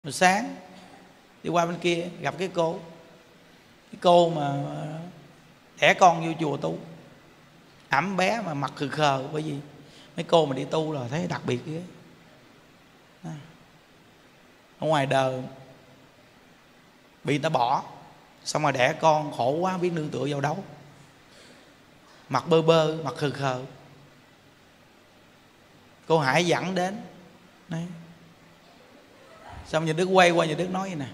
Rồi sáng đi qua bên kia gặp cái cô mà đẻ con vô chùa tu, ẵm bé mà mặt khờ khờ. Bởi vì mấy cô mà đi tu là thấy đặc biệt ghê. Ở ngoài đời bị người ta bỏ, xong rồi đẻ con khổ quá, biết nương tựa vào đâu, mặt bơ bơ, mặt khờ khờ. Cô Hải dẫn đến đấy. Xong nhà Đức quay qua nhà Đức nói vậy nè: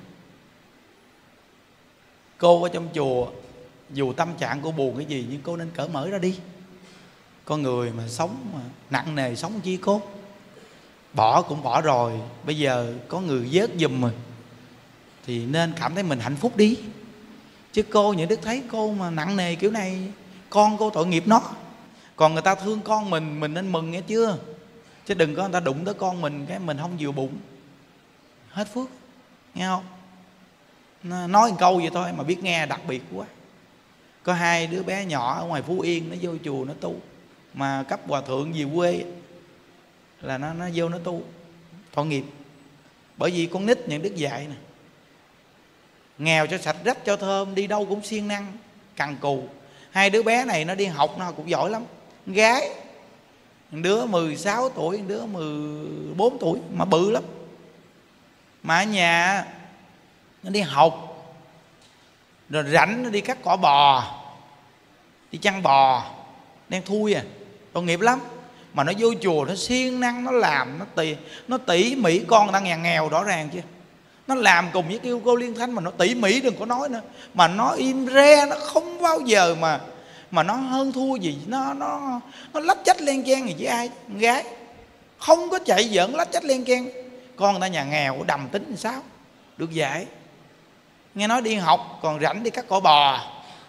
cô ở trong chùa dù tâm trạng cô buồn cái gì, nhưng cô nên cởi mở ra đi. Con người mà sống mà nặng nề sống chi cô, bỏ cũng bỏ rồi, bây giờ có người vớt giùm rồi thì nên cảm thấy mình hạnh phúc đi. Chứ cô nhà Đức thấy cô mà nặng nề kiểu này, con cô tội nghiệp nó. Còn người ta thương con mình nên mừng, nghe chưa? Chứ đừng có người ta đụng tới con mình cái mình không vừa bụng, hết phước, nghe không? Nói một câu vậy thôi mà biết nghe, đặc biệt quá. Có hai đứa bé nhỏ ở ngoài Phú Yên, nó vô chùa nó tu, mà cấp hòa thượng về quê là nó vô nó tu, tội nghiệp. Bởi vì con nít nhận Đức dạy nè, nghèo cho sạch, rách cho thơm, đi đâu cũng siêng năng cần cù. Hai đứa bé này nó đi học nó cũng giỏi lắm. Gái một đứa 16 tuổi, một đứa 14 tuổi mà bự lắm. Mà ở nhà nó đi học, rồi rảnh nó đi cắt cỏ bò, đi chăn bò, đang thui à, tội nghiệp lắm. Mà nó vô chùa nó siêng năng, nó làm, nó tỉ mỉ. Con người ta nhà nghèo rõ ràng chưa, nó làm cùng với kêu cô Liên Thanh mà nó tỉ mỉ, đừng có nói nữa. Mà nó im re, nó không bao giờ mà nó hơn thua gì. Nó lách chách len chen gì với ai. Con gái không có chạy giỡn lách chách len chen. Con người ta nhà nghèo đầm tính làm sao được dạy. Nghe nói đi học còn rảnh đi cắt cỏ bò.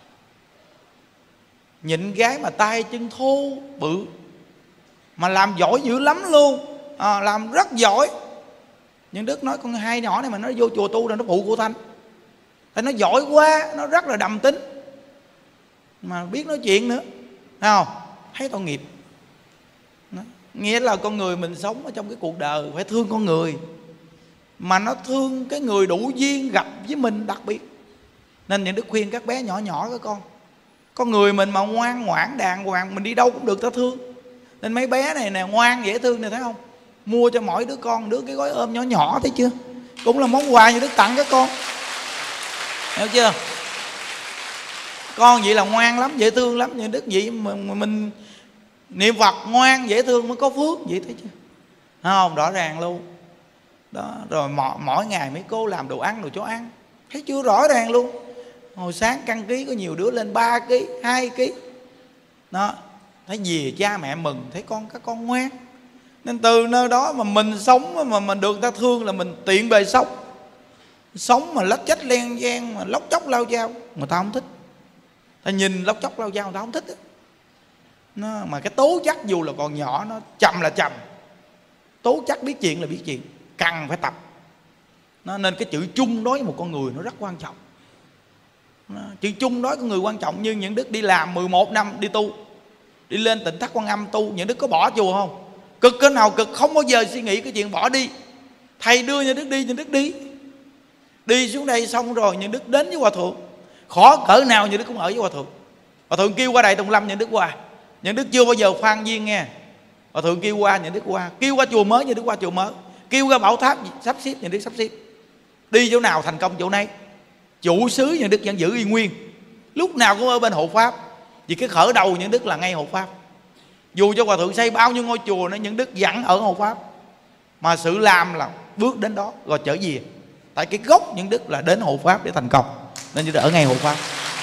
Nhịn gái mà tay chân thô bự, mà làm giỏi dữ lắm luôn, làm rất giỏi. Nhưng Đức nói con hai nhỏ này mà nó vô chùa tu là nó phụ cô Thanh. Tại nó giỏi quá, nó rất là đầm tính, mà biết nói chuyện nữa, thấy không? Thấy tội nghiệp. Đó. Nghĩa là con người mình sống ở trong cái cuộc đời phải thương con người, mà nó thương cái người đủ duyên gặp với mình đặc biệt. Nên những Đức khuyên các bé nhỏ nhỏ các con người mình mà ngoan ngoãn đàng hoàng, mình đi đâu cũng được ta thương. Nên mấy bé này nè ngoan dễ thương này, thấy không? Mua cho mỗi đứa con đứa cái gói ôm nhỏ nhỏ, thấy chưa? Cũng là món quà như Đức tặng các con, hiểu chưa? Con vậy là ngoan lắm, dễ thương lắm. Như Đức vậy mà mình niệm Phật ngoan dễ thương mới có phước, vậy thấy chưa? Không, rõ ràng luôn đó. Rồi mỗi ngày mấy cô làm đồ ăn, đồ cho ăn, thấy chưa? Rõ ràng luôn. Hồi sáng căng ký có nhiều đứa lên 3 kg, 2 kg đó. Thấy về cha mẹ mừng, thấy các con ngoan. Nên từ nơi đó mà mình sống mà mình được người ta thương là mình tiện bề sống. Sống mà lách chách len gian, mà lóc chóc lao dao, người ta không thích. Ta nhìn lóc chóc lao dao người ta không thích đó. Mà cái tố chất dù là còn nhỏ, nó trầm là trầm, tố chất biết chuyện là biết chuyện, cần phải tập. Nên cái chữ chung đối với một con người nó rất quan trọng. Chữ chung đối với con người quan trọng. Như những Đức đi làm 11 năm đi tu, đi lên Tỉnh Thất Quan Âm tu, những Đức có bỏ chùa không? Cực cỡ nào cực, không bao giờ suy nghĩ cái chuyện bỏ đi. Thầy đưa những Đức đi, những Đức đi. Đi xuống đây xong rồi những Đức đến với Hòa Thượng, khó cỡ nào những Đức cũng ở với Hòa Thượng. Hòa Thượng kêu qua Đại Tùng Lâm những Đức qua. Những Đức chưa bao giờ khoan duyên nghe. Hòa Thượng kêu qua những Đức qua, kêu qua chùa mới những Đức qua chùa mới, kêu ra Bảo Tháp sắp xếp những Đức sắp xếp. Đi chỗ nào thành công chỗ nấy. Chủ xứ những Đức vẫn giữ y nguyên, lúc nào cũng ở bên hộ pháp. Vì cái khởi đầu những Đức là ngay hộ pháp. Dù cho Hòa Thượng xây bao nhiêu ngôi chùa nữa, những Đức vẫn ở hộ pháp. Mà sự làm là bước đến đó rồi trở về. Tại cái gốc những Đức là đến hộ pháp để thành công, nên những Đức ở ngay hộ pháp.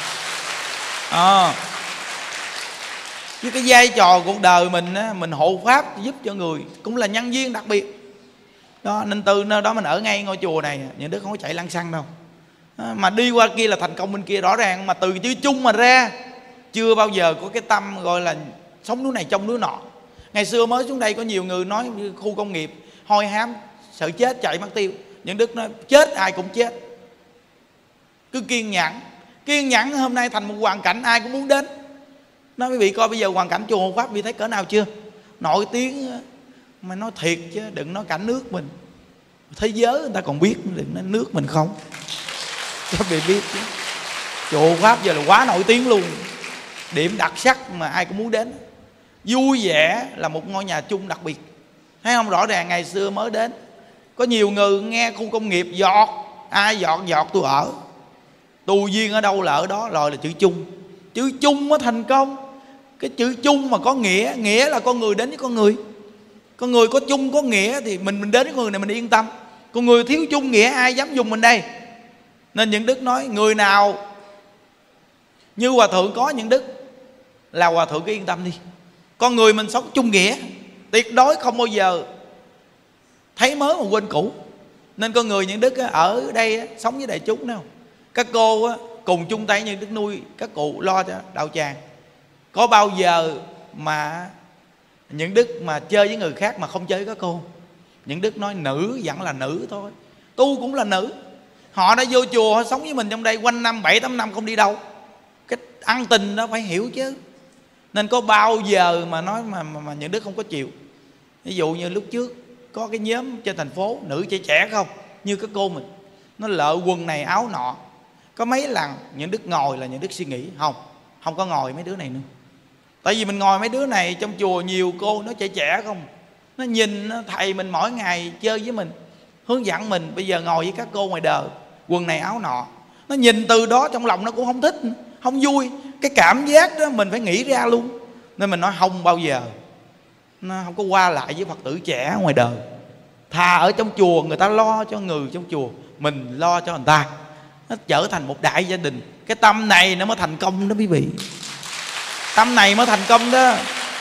Chứ cái vai trò cuộc đời mình á, mình hộ pháp giúp cho người, cũng là nhân viên đặc biệt đó. Nên từ nơi đó mình ở ngay ngôi chùa này, những Đức không có chạy lăng xăng đâu. Mà đi qua kia là thành công bên kia rõ ràng. Mà từ chữ chung mà ra, chưa bao giờ có cái tâm gọi là sống núi này trong núi nọ. Ngày xưa mới xuống đây có nhiều người nói khu công nghiệp hôi hám, sợ chết chạy mất tiêu. Những Đức nói chết ai cũng chết, cứ kiên nhẫn. Kiên nhẫn hôm nay thành một hoàn cảnh ai cũng muốn đến. Nói quý vị coi bây giờ hoàn cảnh chùa Hộ Pháp vì thấy cỡ nào chưa? Nổi tiếng. Mà nói thiệt chứ đừng nói cả nước mình, Thế giới người ta còn biết, đừng nói nước mình không. Các vị biết chứ, chùa Pháp giờ là quá nổi tiếng luôn, điểm đặc sắc mà ai cũng muốn đến. Vui vẻ là một ngôi nhà chung đặc biệt, thấy không? Rõ ràng ngày xưa mới đến, có nhiều người nghe khu công nghiệp giọt, ai giọt tôi ở, tu duyên ở đâu là ở đó, rồi là chữ chung. Chữ chung mới thành công. Cái chữ chung mà có nghĩa là con người đến với con người. Con người có chung có nghĩa thì mình đến với người này mình yên tâm. Con người thiếu chung nghĩa ai dám dùng mình đây. Nên những đức nói người nào như hòa thượng có những đức là hòa thượng cứ yên tâm đi. Con người mình sống chung nghĩa, tuyệt đối không bao giờ thấy mới mà quên cũ. Nên con người những đức ở đây sống với đại chúng đâu. Các cô cùng chung tay những đức nuôi các cụ, lo cho đạo tràng. Có bao giờ mà những đức mà chơi với người khác mà không chơi với các cô? Những đức nói nữ vẫn là nữ thôi, tu cũng là nữ. Họ đã vô chùa, họ sống với mình trong đây quanh năm 7-8 năm không đi đâu. Cái ăn tình đó phải hiểu chứ. Nên có bao giờ mà nói mà những đức không có chịu. Ví dụ như lúc trước có cái nhóm trên thành phố nữ trẻ không, như các cô mình, nó lợ quần này áo nọ. Có mấy lần những đức ngồi là những đức suy nghĩ không có ngồi mấy đứa này nữa. Tại vì mình ngồi mấy đứa này trong chùa nhiều cô nó trẻ không, nó nhìn thầy mình mỗi ngày chơi với mình, hướng dẫn mình. Bây giờ ngồi với các cô ngoài đời quần này áo nọ, nó nhìn từ đó trong lòng nó cũng không thích, không vui. Cái cảm giác đó mình phải nghĩ ra luôn. Nên mình nói không bao giờ, nó không có qua lại với Phật tử trẻ ngoài đời. Thà ở trong chùa người ta lo cho người trong chùa, mình lo cho người ta. Nó trở thành một đại gia đình. Cái tâm này nó mới thành công đó quý vị. Tâm này mới thành công đó.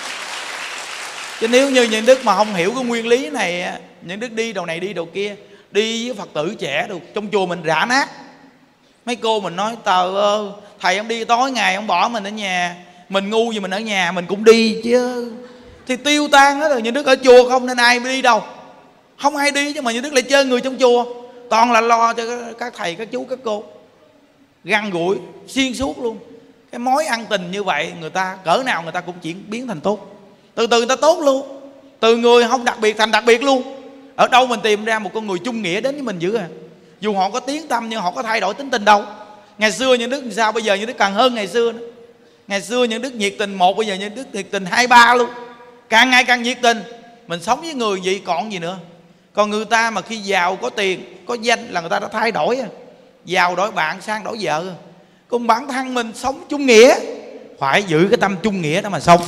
Chứ nếu như những đức mà không hiểu cái nguyên lý này, những đức đi đầu này đi đầu kia, đi với Phật tử trẻ được trong chùa mình rã nát. Mấy cô mình nói trời ơi, thầy ông đi tối ngày ông bỏ mình ở nhà, mình ngu gì mình ở nhà mình cũng đi chứ. Thì tiêu tan hết rồi. Những đức ở chùa không nên ai đi đâu, không ai đi. Chứ mà những đức lại chơi người trong chùa, toàn là lo cho các thầy các chú các cô, găng gũi xuyên suốt luôn. Cái mối ăn tình như vậy người ta cỡ nào người ta cũng chuyển biến thành tốt. Từ từ người ta tốt luôn, từ người không đặc biệt thành đặc biệt luôn. Ở đâu mình tìm ra một con người chung nghĩa đến với mình dữ à? Dù họ có tiếng tâm nhưng họ có thay đổi tính tình đâu. Ngày xưa những đức làm sao, bây giờ những đức càng hơn ngày xưa nữa. Ngày xưa những đức nhiệt tình một, bây giờ những đức nhiệt tình 2-3 luôn. Càng ngày càng nhiệt tình. Mình sống với người vậy còn gì nữa. Còn người ta mà khi giàu có tiền có danh là người ta đã thay đổi. Giàu đổi bạn, sang đổi vợ. Còn bản thân mình sống chung nghĩa, phải giữ cái tâm chung nghĩa đó mà sống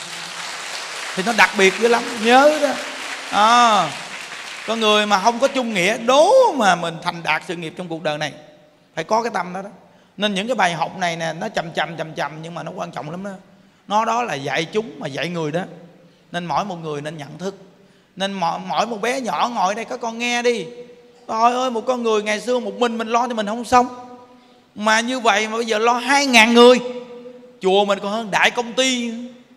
thì nó đặc biệt dữ lắm. Nhớ đó. Con người mà không có chung nghĩa, đố mà mình thành đạt sự nghiệp trong cuộc đời này, phải có cái tâm đó đó. Nên những cái bài học này nè, nó chậm nhưng mà nó quan trọng lắm đó. Nó đó là dạy chúng mà dạy người đó. Nên mỗi một người nên nhận thức. Nên mỗi một bé nhỏ ngồi đây các con nghe đi. Trời ơi, một con người ngày xưa một mình lo thì mình không xong, mà như vậy mà bây giờ lo 2.000 người. Chùa mình còn hơn đại công ty.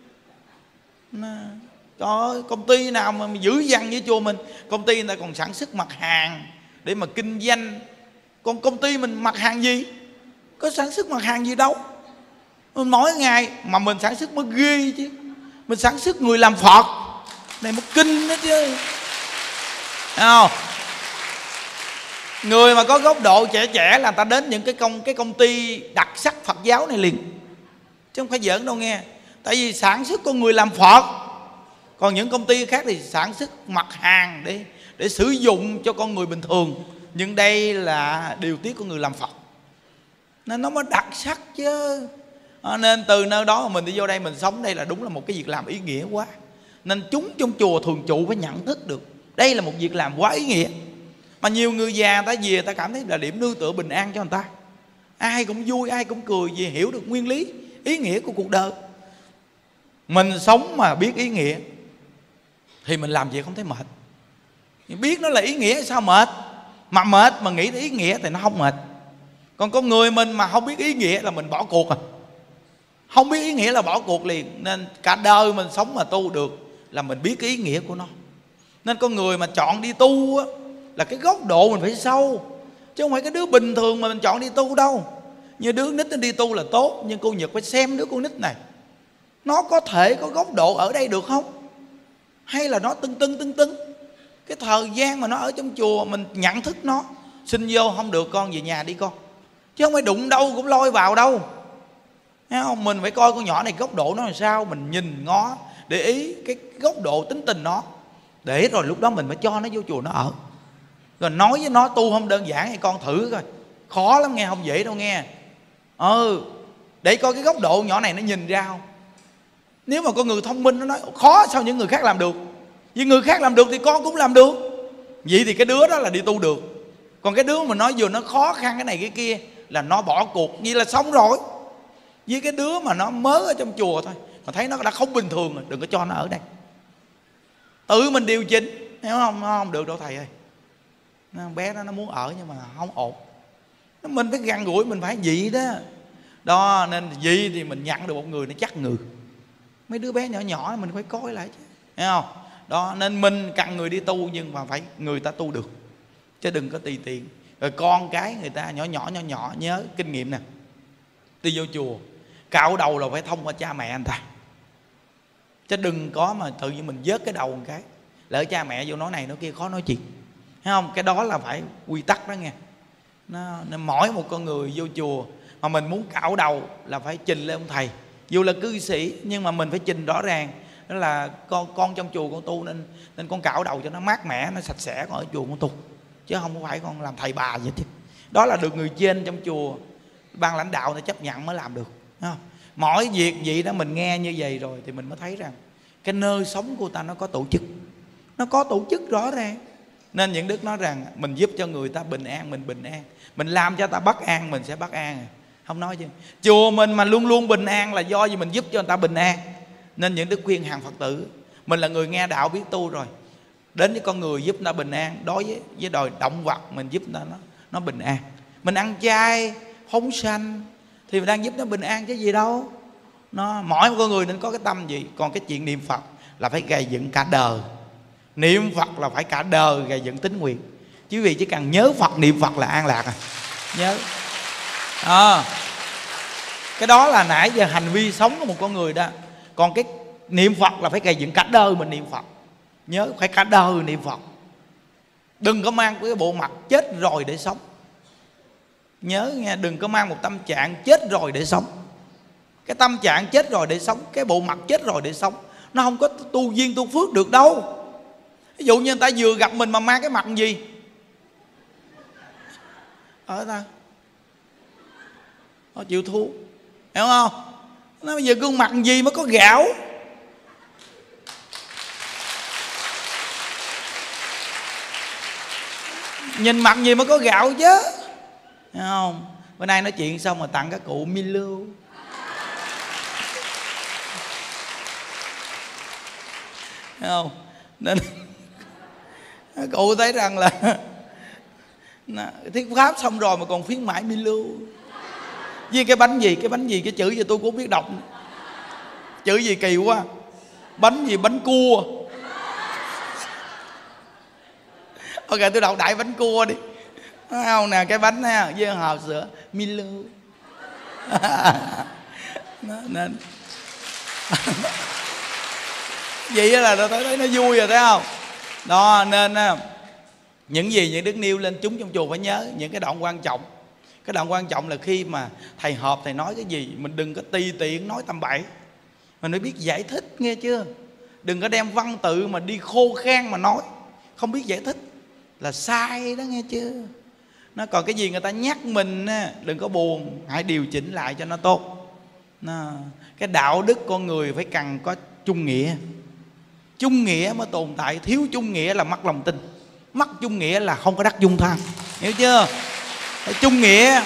Trời ơi, công ty nào mà dữ dằn với chùa mình. Công ty người ta còn sản xuất mặt hàng để mà kinh doanh. Còn công ty mình mặt hàng gì? Có sản xuất mặt hàng gì đâu. Mỗi ngày mà mình sản xuất mới ghê chứ. Mình sản xuất người làm Phật này mới kinh đó chứ. Thấy không? Người mà có góc độ trẻ là người ta đến những cái công ty đặc sắc Phật giáo này liền, chứ không phải giỡn đâu nghe. Tại vì sản xuất con người làm Phật. Còn những công ty khác thì sản xuất mặt hàng để sử dụng cho con người bình thường. Nhưng đây là điều tiết của người làm Phật, nên nó mới đặc sắc chứ. Nên từ nơi đó mà mình đi vô đây mình sống đây là đúng là một cái việc làm ý nghĩa quá. Nên chúng trong chùa thường trụ phải nhận thức được đây là một việc làm quá ý nghĩa. Mà nhiều người già ta về ta cảm thấy là điểm nương tựa bình an cho người ta. Ai cũng vui, ai cũng cười vì hiểu được nguyên lý, ý nghĩa của cuộc đời. Mình sống mà biết ý nghĩa thì mình làm việc không thấy mệt. Biết nó là ý nghĩa sao mệt. Mà mệt mà nghĩ tới ý nghĩa thì nó không mệt. Còn con người mình mà không biết ý nghĩa là mình bỏ cuộc à. Không biết ý nghĩa là bỏ cuộc liền. Nên cả đời mình sống mà tu được là mình biết cái ý nghĩa của nó. Nên con người mà chọn đi tu á, là cái góc độ mình phải sâu, chứ không phải cái đứa bình thường mà mình chọn đi tu đâu. Như đứa nít nó đi tu là tốt, nhưng cô Nhật phải xem đứa con nít này nó có thể có góc độ ở đây được không, hay là nó tưng. Cái thời gian mà nó ở trong chùa mình nhận thức nó. Xin vô không được con về nhà đi con, chứ không phải đụng đâu cũng lôi vào đâu. Thấy không? Mình phải coi con nhỏ này góc độ nó làm sao, mình nhìn ngó để ý cái góc độ tính tình nó, để rồi lúc đó mình mới cho nó vô chùa nó ở. Rồi nói với nó tu không đơn giản, hay con thử coi, khó lắm nghe, không dễ đâu nghe. Để coi cái góc độ nhỏ này nó nhìn ra không. Nếu mà con người thông minh nó nói khó, sao những người khác làm được? Vì người khác làm được thì con cũng làm được. Vậy thì cái đứa đó là đi tu được. Còn cái đứa mà nói vừa nó khó khăn cái này cái kia là nó bỏ cuộc, vậy là xong rồi. Với cái đứa mà nó mới ở trong chùa thôi mà thấy nó đã không bình thường rồi, đừng có cho nó ở đây. Tự mình điều chỉnh, hiểu không? Nó không được đâu thầy ơi. Bé đó nó muốn ở nhưng mà không ổn. Mình phải gần gũi, mình phải vậy đó. Đó, nên gì thì mình nhận được một người nó chắc người. Mấy đứa bé nhỏ nhỏ mình phải coi lại chứ, hiểu không? Đó, nên mình cần người đi tu, nhưng mà phải người ta tu được, chứ đừng có tùy tiện. Rồi con cái người ta nhỏ nhỏ nhớ kinh nghiệm nè. Đi vô chùa cạo đầu là phải thông qua cha mẹ anh ta, chứ đừng có mà tự nhiên mình vớt cái đầu một cái, lỡ cha mẹ vô nói này nói kia khó nói chuyện, thấy không? Cái đó là phải quy tắc đó nghe. Nó mỗi một con người vô chùa mà mình muốn cạo đầu là phải trình lên ông thầy, dù là cư sĩ nhưng mà mình phải trình rõ ràng. Đó là con trong chùa con tu nên con cạo đầu cho nó mát mẻ, nó sạch sẽ, con ở chùa con tu, chứ không phải con làm thầy bà vậy chứ. Đó là được người trên trong chùa, ban lãnh đạo nó chấp nhận mới làm được, thấy không? Mỗi việc vậy đó mình nghe như vậy rồi thì mình mới thấy rằng cái nơi sống của ta nó có tổ chức, nó có tổ chức rõ ràng. Nên những đức nói rằng mình giúp cho người ta bình an, mình bình an. Mình làm cho ta bất an, mình sẽ bất an. Không nói chứ chùa mình mà luôn luôn bình an là do gì mình giúp cho người ta bình an. Nên những đức khuyên hàng Phật tử, mình là người nghe đạo biết tu rồi, đến với con người giúp người ta bình an. Đối với đòi động vật mình giúp người ta nó bình an. Mình ăn chay phóng sanh thì mình đang giúp nó bình an chứ gì đâu. Mỗi một con người nên có cái tâm gì. Còn cái chuyện niệm Phật là phải gầy dựng cả đời. Niệm Phật là phải cả đời gầy dựng tín nguyện. Chứ quý vị chỉ cần nhớ Phật, niệm Phật là an lạc à. Nhớ cái đó là nãy giờ hành vi sống của một con người đó. Còn cái niệm Phật là phải gầy dựng cả đời mình niệm Phật. Nhớ phải cả đời niệm Phật. Đừng có mang cái bộ mặt chết rồi để sống. Nhớ nghe, đừng có mang một tâm trạng chết rồi để sống. Cái tâm trạng chết rồi để sống, cái bộ mặt chết rồi để sống, nó không có tu duyên tu phước được đâu. Ví dụ như người ta vừa gặp mình mà mang cái mặt gì ở ta họ chịu thua, hiểu không? Nó bây giờ gương mặt gì mới có gạo. Nhìn mặt gì mới có gạo chứ, hiểu không? Bữa nay nói chuyện xong rồi tặng các cụ Milo. Thấy không? Nên cụ thấy rằng là thuyết pháp xong rồi mà còn khuyến mãi Milo. Với cái bánh gì, cái chữ gì tôi cũng không biết đọc. Chữ gì kỳ quá. Bánh gì, bánh cua. Ok, tôi đọc đại bánh cua đi. Thấy không nè, cái bánh ha, với hộp sữa Milo. Nên vậy là tôi thấy nó vui rồi, thấy không? Đó, nên những gì những đức nêu lên chúng trong chùa phải nhớ những cái đoạn quan trọng. Cái đoạn quan trọng là khi mà thầy họp, thầy nói cái gì mình đừng có tùy tiện nói tầm bậy. Mình phải biết giải thích, nghe chưa? Đừng có đem văn tự mà đi khô khan mà nói, không biết giải thích là sai đó, nghe chưa? Nó còn cái gì người ta nhắc mình đừng có buồn, hãy điều chỉnh lại cho nó tốt. Cái đạo đức con người phải cần có chung nghĩa. Chung nghĩa mới tồn tại. Thiếu chung nghĩa là mất lòng tin. Mất chung nghĩa là không có đắc dung tham. Hiểu chưa? Phải chung nghĩa.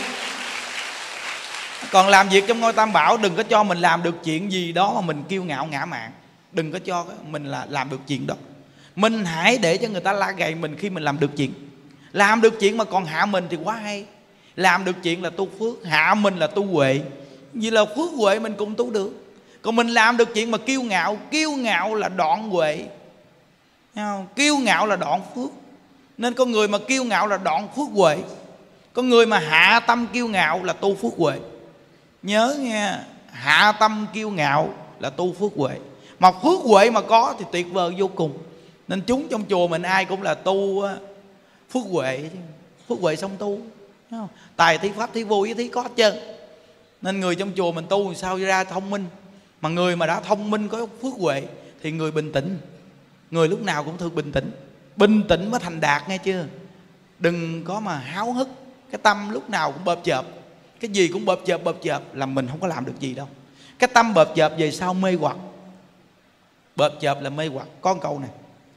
Còn làm việc trong ngôi Tam Bảo, đừng có cho mình làm được chuyện gì đó mà mình kiêu ngạo ngã mạn. Đừng có cho mình là làm được chuyện đó. Mình hãy để cho người ta la gầy mình khi mình làm được chuyện. Làm được chuyện mà còn hạ mình thì quá hay. Làm được chuyện là tu phước, hạ mình là tu huệ. Vì là phước huệ mình cũng tu được. Còn mình làm được chuyện mà kiêu ngạo là đoạn huệ. Kiêu ngạo là đoạn phước. Nên con người mà kiêu ngạo là đoạn phước huệ. Con người mà hạ tâm kiêu ngạo là tu phước huệ. Nhớ nghe, hạ tâm kiêu ngạo là tu phước huệ. Mà phước huệ mà có thì tuyệt vời vô cùng. Nên chúng trong chùa mình ai cũng là tu phước huệ, phước huệ xong tu, thấy không? Tài thí pháp thí vô ý thí có hết trơn. Nên người trong chùa mình tu sao ra thông minh. Mà người mà đã thông minh có phước huệ thì người bình tĩnh, người lúc nào cũng thường bình tĩnh. Bình tĩnh mới thành đạt, nghe chưa? Đừng có mà háo hức, cái tâm lúc nào cũng bợp chợp, cái gì cũng bợp chợp là mình không có làm được gì đâu. Cái tâm bợp chợp về sau mê hoặc. Bợp chợp là mê hoặc. Có câu này: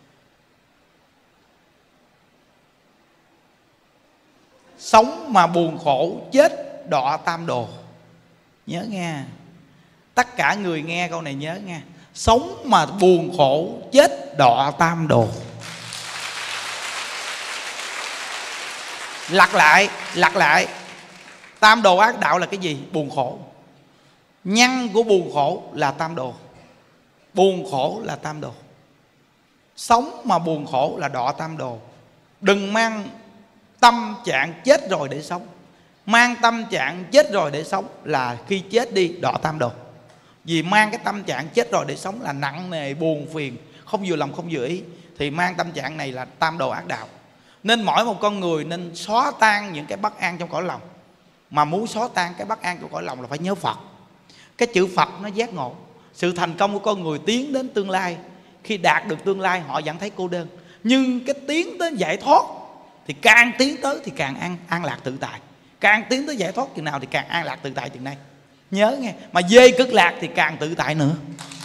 sống mà buồn khổ chết đọa tam đồ. Nhớ nghe, tất cả người nghe câu này nhớ nghe. Sống mà buồn khổ chết đọa tam đồ. Lặp lại. Tam đồ ác đạo là cái gì? Buồn khổ. Nhân của buồn khổ là tam đồ. Buồn khổ là tam đồ. Sống mà buồn khổ là đọa tam đồ. Đừng mang tâm trạng chết rồi để sống. Mang tâm trạng chết rồi để sống là khi chết đi đọa tam đồ. Vì mang cái tâm trạng chết rồi để sống là nặng nề, buồn phiền, không vừa lòng không vừa ý, thì mang tâm trạng này là tam đồ ác đạo. Nên mỗi một con người nên xóa tan những cái bất an trong cõi lòng. Mà muốn xóa tan cái bất an trong cõi lòng là phải nhớ Phật. Cái chữ Phật nó giác ngộ. Sự thành công của con người tiến đến tương lai, khi đạt được tương lai họ vẫn thấy cô đơn. Nhưng cái tiến tới giải thoát thì càng tiến tới thì càng an lạc tự tại. Càng tiến tới giải thoát chừng nào thì càng an lạc tự tại chừng này. Nhớ nghe. Mà dê cực lạc thì càng tự tại nữa.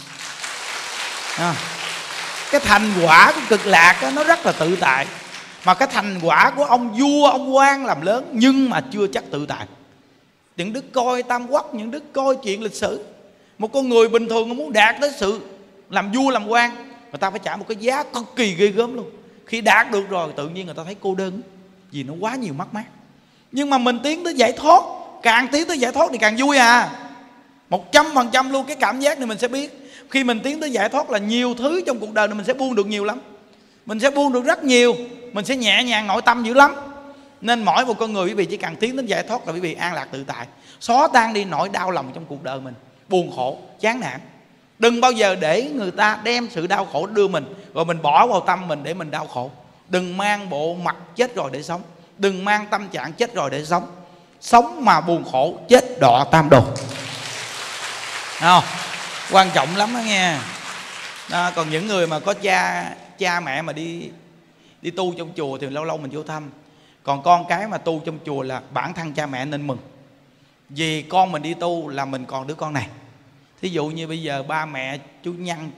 Cái thành quả của cực lạc đó, nó rất là tự tại. Mà cái thành quả của ông vua, ông quan làm lớn nhưng mà chưa chắc tự tại. Những đức coi tam quốc, những đức coi chuyện lịch sử. Một con người bình thường muốn đạt tới sự làm vua làm quan, người ta phải trả một cái giá cực kỳ ghê gớm luôn. Khi đạt được rồi tự nhiên người ta thấy cô đơn, vì nó quá nhiều mất mát. Nhưng mà mình tiến tới giải thoát, càng tiến tới giải thoát thì càng vui à. 100% luôn. Cái cảm giác này mình sẽ biết. Khi mình tiến tới giải thoát là nhiều thứ trong cuộc đời này mình sẽ buông được nhiều lắm. Mình sẽ buông được rất nhiều. Mình sẽ nhẹ nhàng nội tâm dữ lắm. Nên mỗi một con người quý vị chỉ cần tiến đến giải thoát là quý vị an lạc tự tại. Xóa tan đi nỗi đau lòng trong cuộc đời mình, buồn khổ, chán nản. Đừng bao giờ để người ta đem sự đau khổ đưa mình, rồi mình bỏ vào tâm mình để mình đau khổ. Đừng mang bộ mặt chết rồi để sống. Đừng mang tâm trạng chết rồi để sống. Sống mà buồn khổ chết đọa tam đồ. Không? Quan trọng lắm đó nghe. Đó, còn những người mà có cha mẹ mà đi tu trong chùa thì lâu lâu mình vô thăm. Còn con cái mà tu trong chùa là bản thân cha mẹ nên mừng. Vì con mình đi tu là mình còn đứa con này. Thí dụ như bây giờ ba mẹ chú Nhân,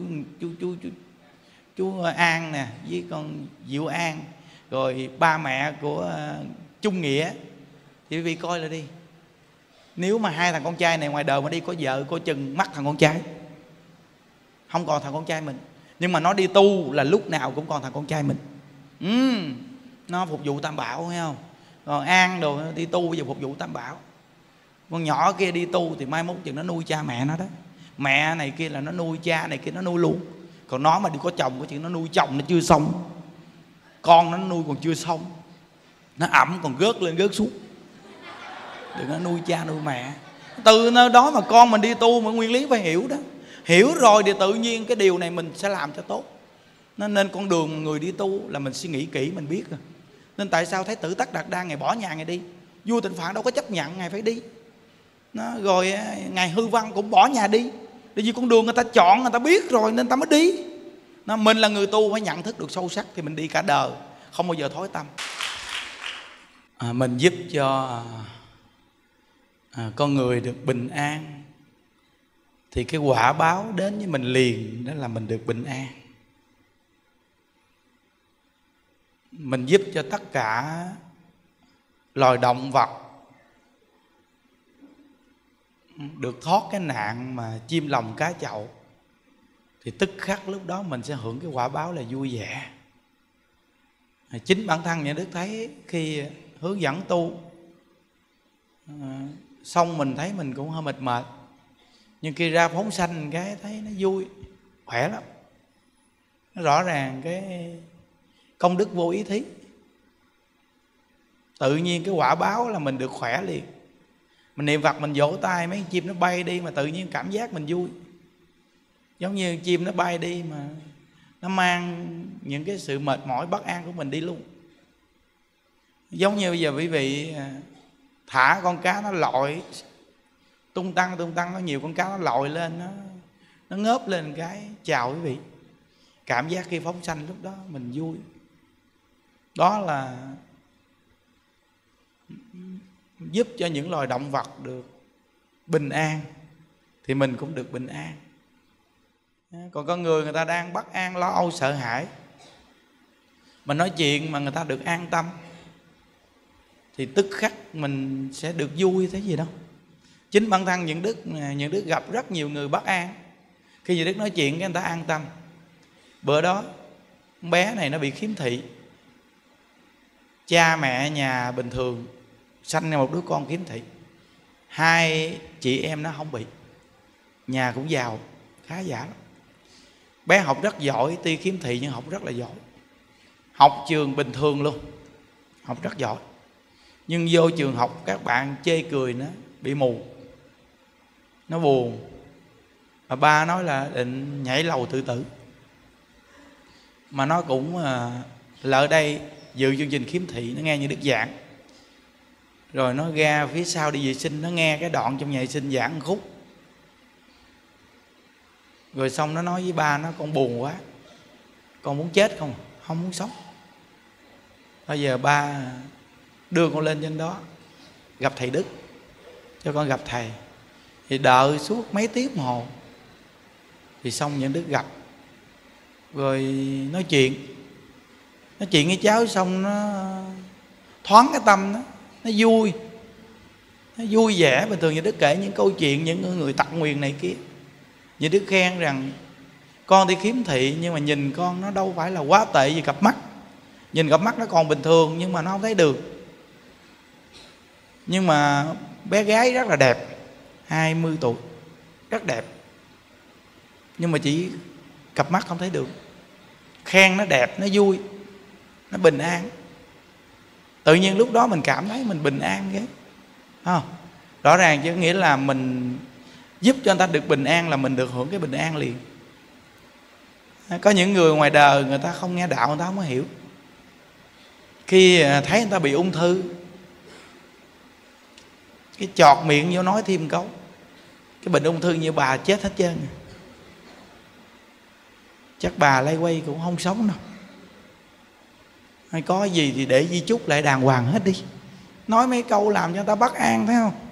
chú An nè, với con Diệu An, rồi ba mẹ của Trung Nghĩa, thì quý vị coi lại đi. Nếu mà hai thằng con trai này ngoài đời mà đi có vợ, coi chừng mắc thằng con trai, không còn thằng con trai mình. Nhưng mà nó đi tu là lúc nào cũng còn thằng con trai mình. Nó phục vụ Tam Bảo, thấy không? Còn An đồ đi tu bây giờ phục vụ Tam Bảo. Con nhỏ kia đi tu thì mai mốt chừng nó nuôi cha mẹ nó đó. Mẹ này kia là nó nuôi, cha này kia nó nuôi luôn. Còn nó mà đi có chồng, có chuyện nó nuôi chồng nó chưa xong, con nó nuôi còn chưa xong, nó ẩm còn gớt lên gớt xuống. Đừng có nuôi cha nuôi mẹ. Từ nơi đó mà con mình đi tu mà nguyên lý phải hiểu đó. Hiểu rồi thì tự nhiên cái điều này mình sẽ làm cho tốt. Nên con đường người đi tu là mình suy nghĩ kỹ, mình biết rồi. Nên tại sao thấy Tử Tất Đạt Đa ngày bỏ nhà ngày đi, vua Tịnh Phạn đâu có chấp nhận ngày phải đi. Rồi ngày Hư Văn cũng bỏ nhà đi. Bởi vì con đường người ta chọn, người ta biết rồi nên ta mới đi. Mình là người tu phải nhận thức được sâu sắc thì mình đi cả đời, không bao giờ thối tâm. Mình giúp cho con người được bình an thì cái quả báo đến với mình liền, đó là mình được bình an. Mình giúp cho tất cả loài động vật được thoát cái nạn mà chim lồng cá chậu, thì tức khắc lúc đó mình sẽ hưởng cái quả báo là vui vẻ. Chính bản thân Nhà Đức thấy khi hướng dẫn tu xong mình thấy mình cũng hơi mệt, nhưng khi ra phóng sanh cái thấy nó vui, khỏe lắm. Nó rõ ràng cái công đức vô ý thí, tự nhiên cái quả báo là mình được khỏe liền. Mình niệm Phật mình vỗ tay mấy con chim nó bay đi mà tự nhiên cảm giác mình vui. Giống như chim nó bay đi mà nó mang những cái sự mệt mỏi bất an của mình đi luôn. Giống như bây giờ quý vị thả con cá nó lội tung tăng, có nhiều con cá nó lội lên, nó ngớp lên cái chào quý vị. Cảm giác khi phóng sanh lúc đó mình vui. Đó là giúp cho những loài động vật được bình an thì mình cũng được bình an. Còn con người ta đang bất an, lo âu, sợ hãi, mình nói chuyện mà người ta được an tâm thì tức khắc mình sẽ được vui thế gì đâu. Chính bản thân những Đức gặp rất nhiều người bất an, khi những Đức nói chuyện cái người ta an tâm. Bữa đó con bé này nó bị khiếm thị, cha mẹ nhà bình thường sanh ra một đứa con khiếm thị, hai chị em nó không bị, nhà cũng giàu khá giả lắm. Bé học rất giỏi, tuy khiếm thị nhưng học rất là giỏi, học trường bình thường luôn, học rất giỏi. Nhưng vô trường học các bạn chê cười nó bị mù, nó buồn. Và ba nói là định nhảy lầu tự tử, mà nó cũng lỡ đây dự chương trình khiếm thị, nó nghe như Đức giảng, rồi nó ra phía sau đi vệ sinh, nó nghe cái đoạn trong nhà vệ sinh giảng một khúc, rồi xong nó nói với ba nó: con buồn quá, con muốn chết không muốn sống. Bây giờ ba đưa con lên trên đó gặp thầy Đức, cho con gặp thầy. Thì đợi suốt mấy tiếng đồng hồ, thì xong những Đức gặp, rồi nói chuyện với cháu, xong nó thoáng cái tâm nó vui vẻ. Bình thường như Đức kể những câu chuyện những người tật nguyền này kia, như Đức khen rằng con thì khiếm thị nhưng mà nhìn con nó đâu phải là quá tệ gì cặp mắt. Nhìn cặp mắt nó còn bình thường nhưng mà nó không thấy được. Nhưng mà bé gái rất là đẹp, 20 tuổi, rất đẹp, nhưng mà chỉ cặp mắt không thấy được. Khen nó đẹp, nó vui, nó bình an. Tự nhiên lúc đó mình cảm thấy mình bình an ghê, không? Rõ ràng chứ nghĩa là mình giúp cho người ta được bình an là mình được hưởng cái bình an liền. Có những người ngoài đời người ta không nghe đạo, người ta không có hiểu. Khi thấy người ta bị ung thư, cái chọt miệng vô nói thêm câu, cái bệnh ung thư như bà chết hết trơn, chắc bà lay quay cũng không sống đâu. Hay có gì thì để di chúc lại đàng hoàng hết đi. Nói mấy câu làm cho người ta bất an, thấy không?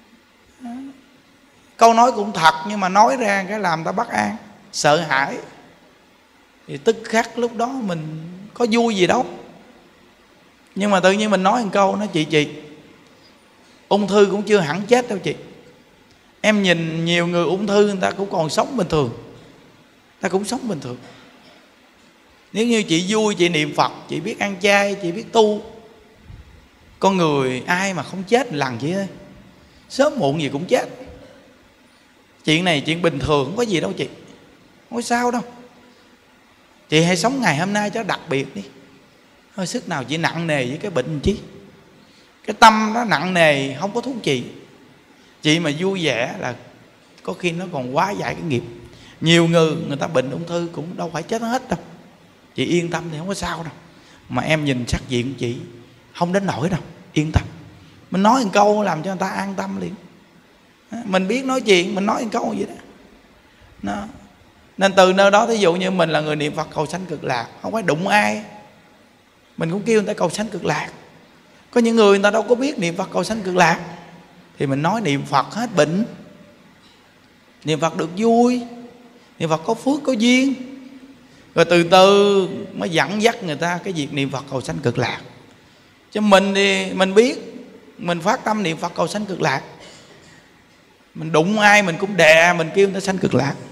Câu nói cũng thật nhưng mà nói ra cái làm người ta bất an, sợ hãi, thì tức khắc lúc đó mình có vui gì đâu. Nhưng mà tự nhiên mình nói một câu, nó chị ung thư cũng chưa hẳn chết đâu chị. Em nhìn nhiều người ung thư người ta cũng còn sống bình thường, ta cũng sống bình thường. Nếu như chị vui, chị niệm Phật, chị biết ăn chay, chị biết tu, con người ai mà không chết lần chị ơi, sớm muộn gì cũng chết. Chuyện này chuyện bình thường, không có gì đâu chị, không có sao đâu. Chị hãy sống ngày hôm nay cho đặc biệt đi. Thôi sức nào chị nặng nề với cái bệnh chi, cái tâm nó nặng nề không có thuốc trị. Chị mà vui vẻ là có khi nó còn quá giải cái nghiệp. Nhiều người ta bệnh ung thư cũng đâu phải chết hết đâu. Chị yên tâm thì không có sao đâu. Mà em nhìn sắc diện của chị không đến nỗi đâu, yên tâm. Mình nói một câu làm cho người ta an tâm liền. Mình biết nói chuyện, mình nói một câu vậy đó. Nên từ nơi đó, thí dụ như mình là người niệm Phật cầu sanh cực lạc, không phải đụng ai mình cũng kêu người ta cầu sanh cực lạc. Có những người ta đâu có biết niệm Phật cầu sanh cực lạc, thì mình nói niệm Phật hết bệnh, niệm Phật được vui, niệm Phật có phước có duyên, rồi từ từ mới dẫn dắt người ta cái việc niệm Phật cầu sanh cực lạc. Chứ mình thì mình biết, mình phát tâm niệm Phật cầu sanh cực lạc, mình đụng ai mình cũng đè, mình kêu người ta sanh cực lạc.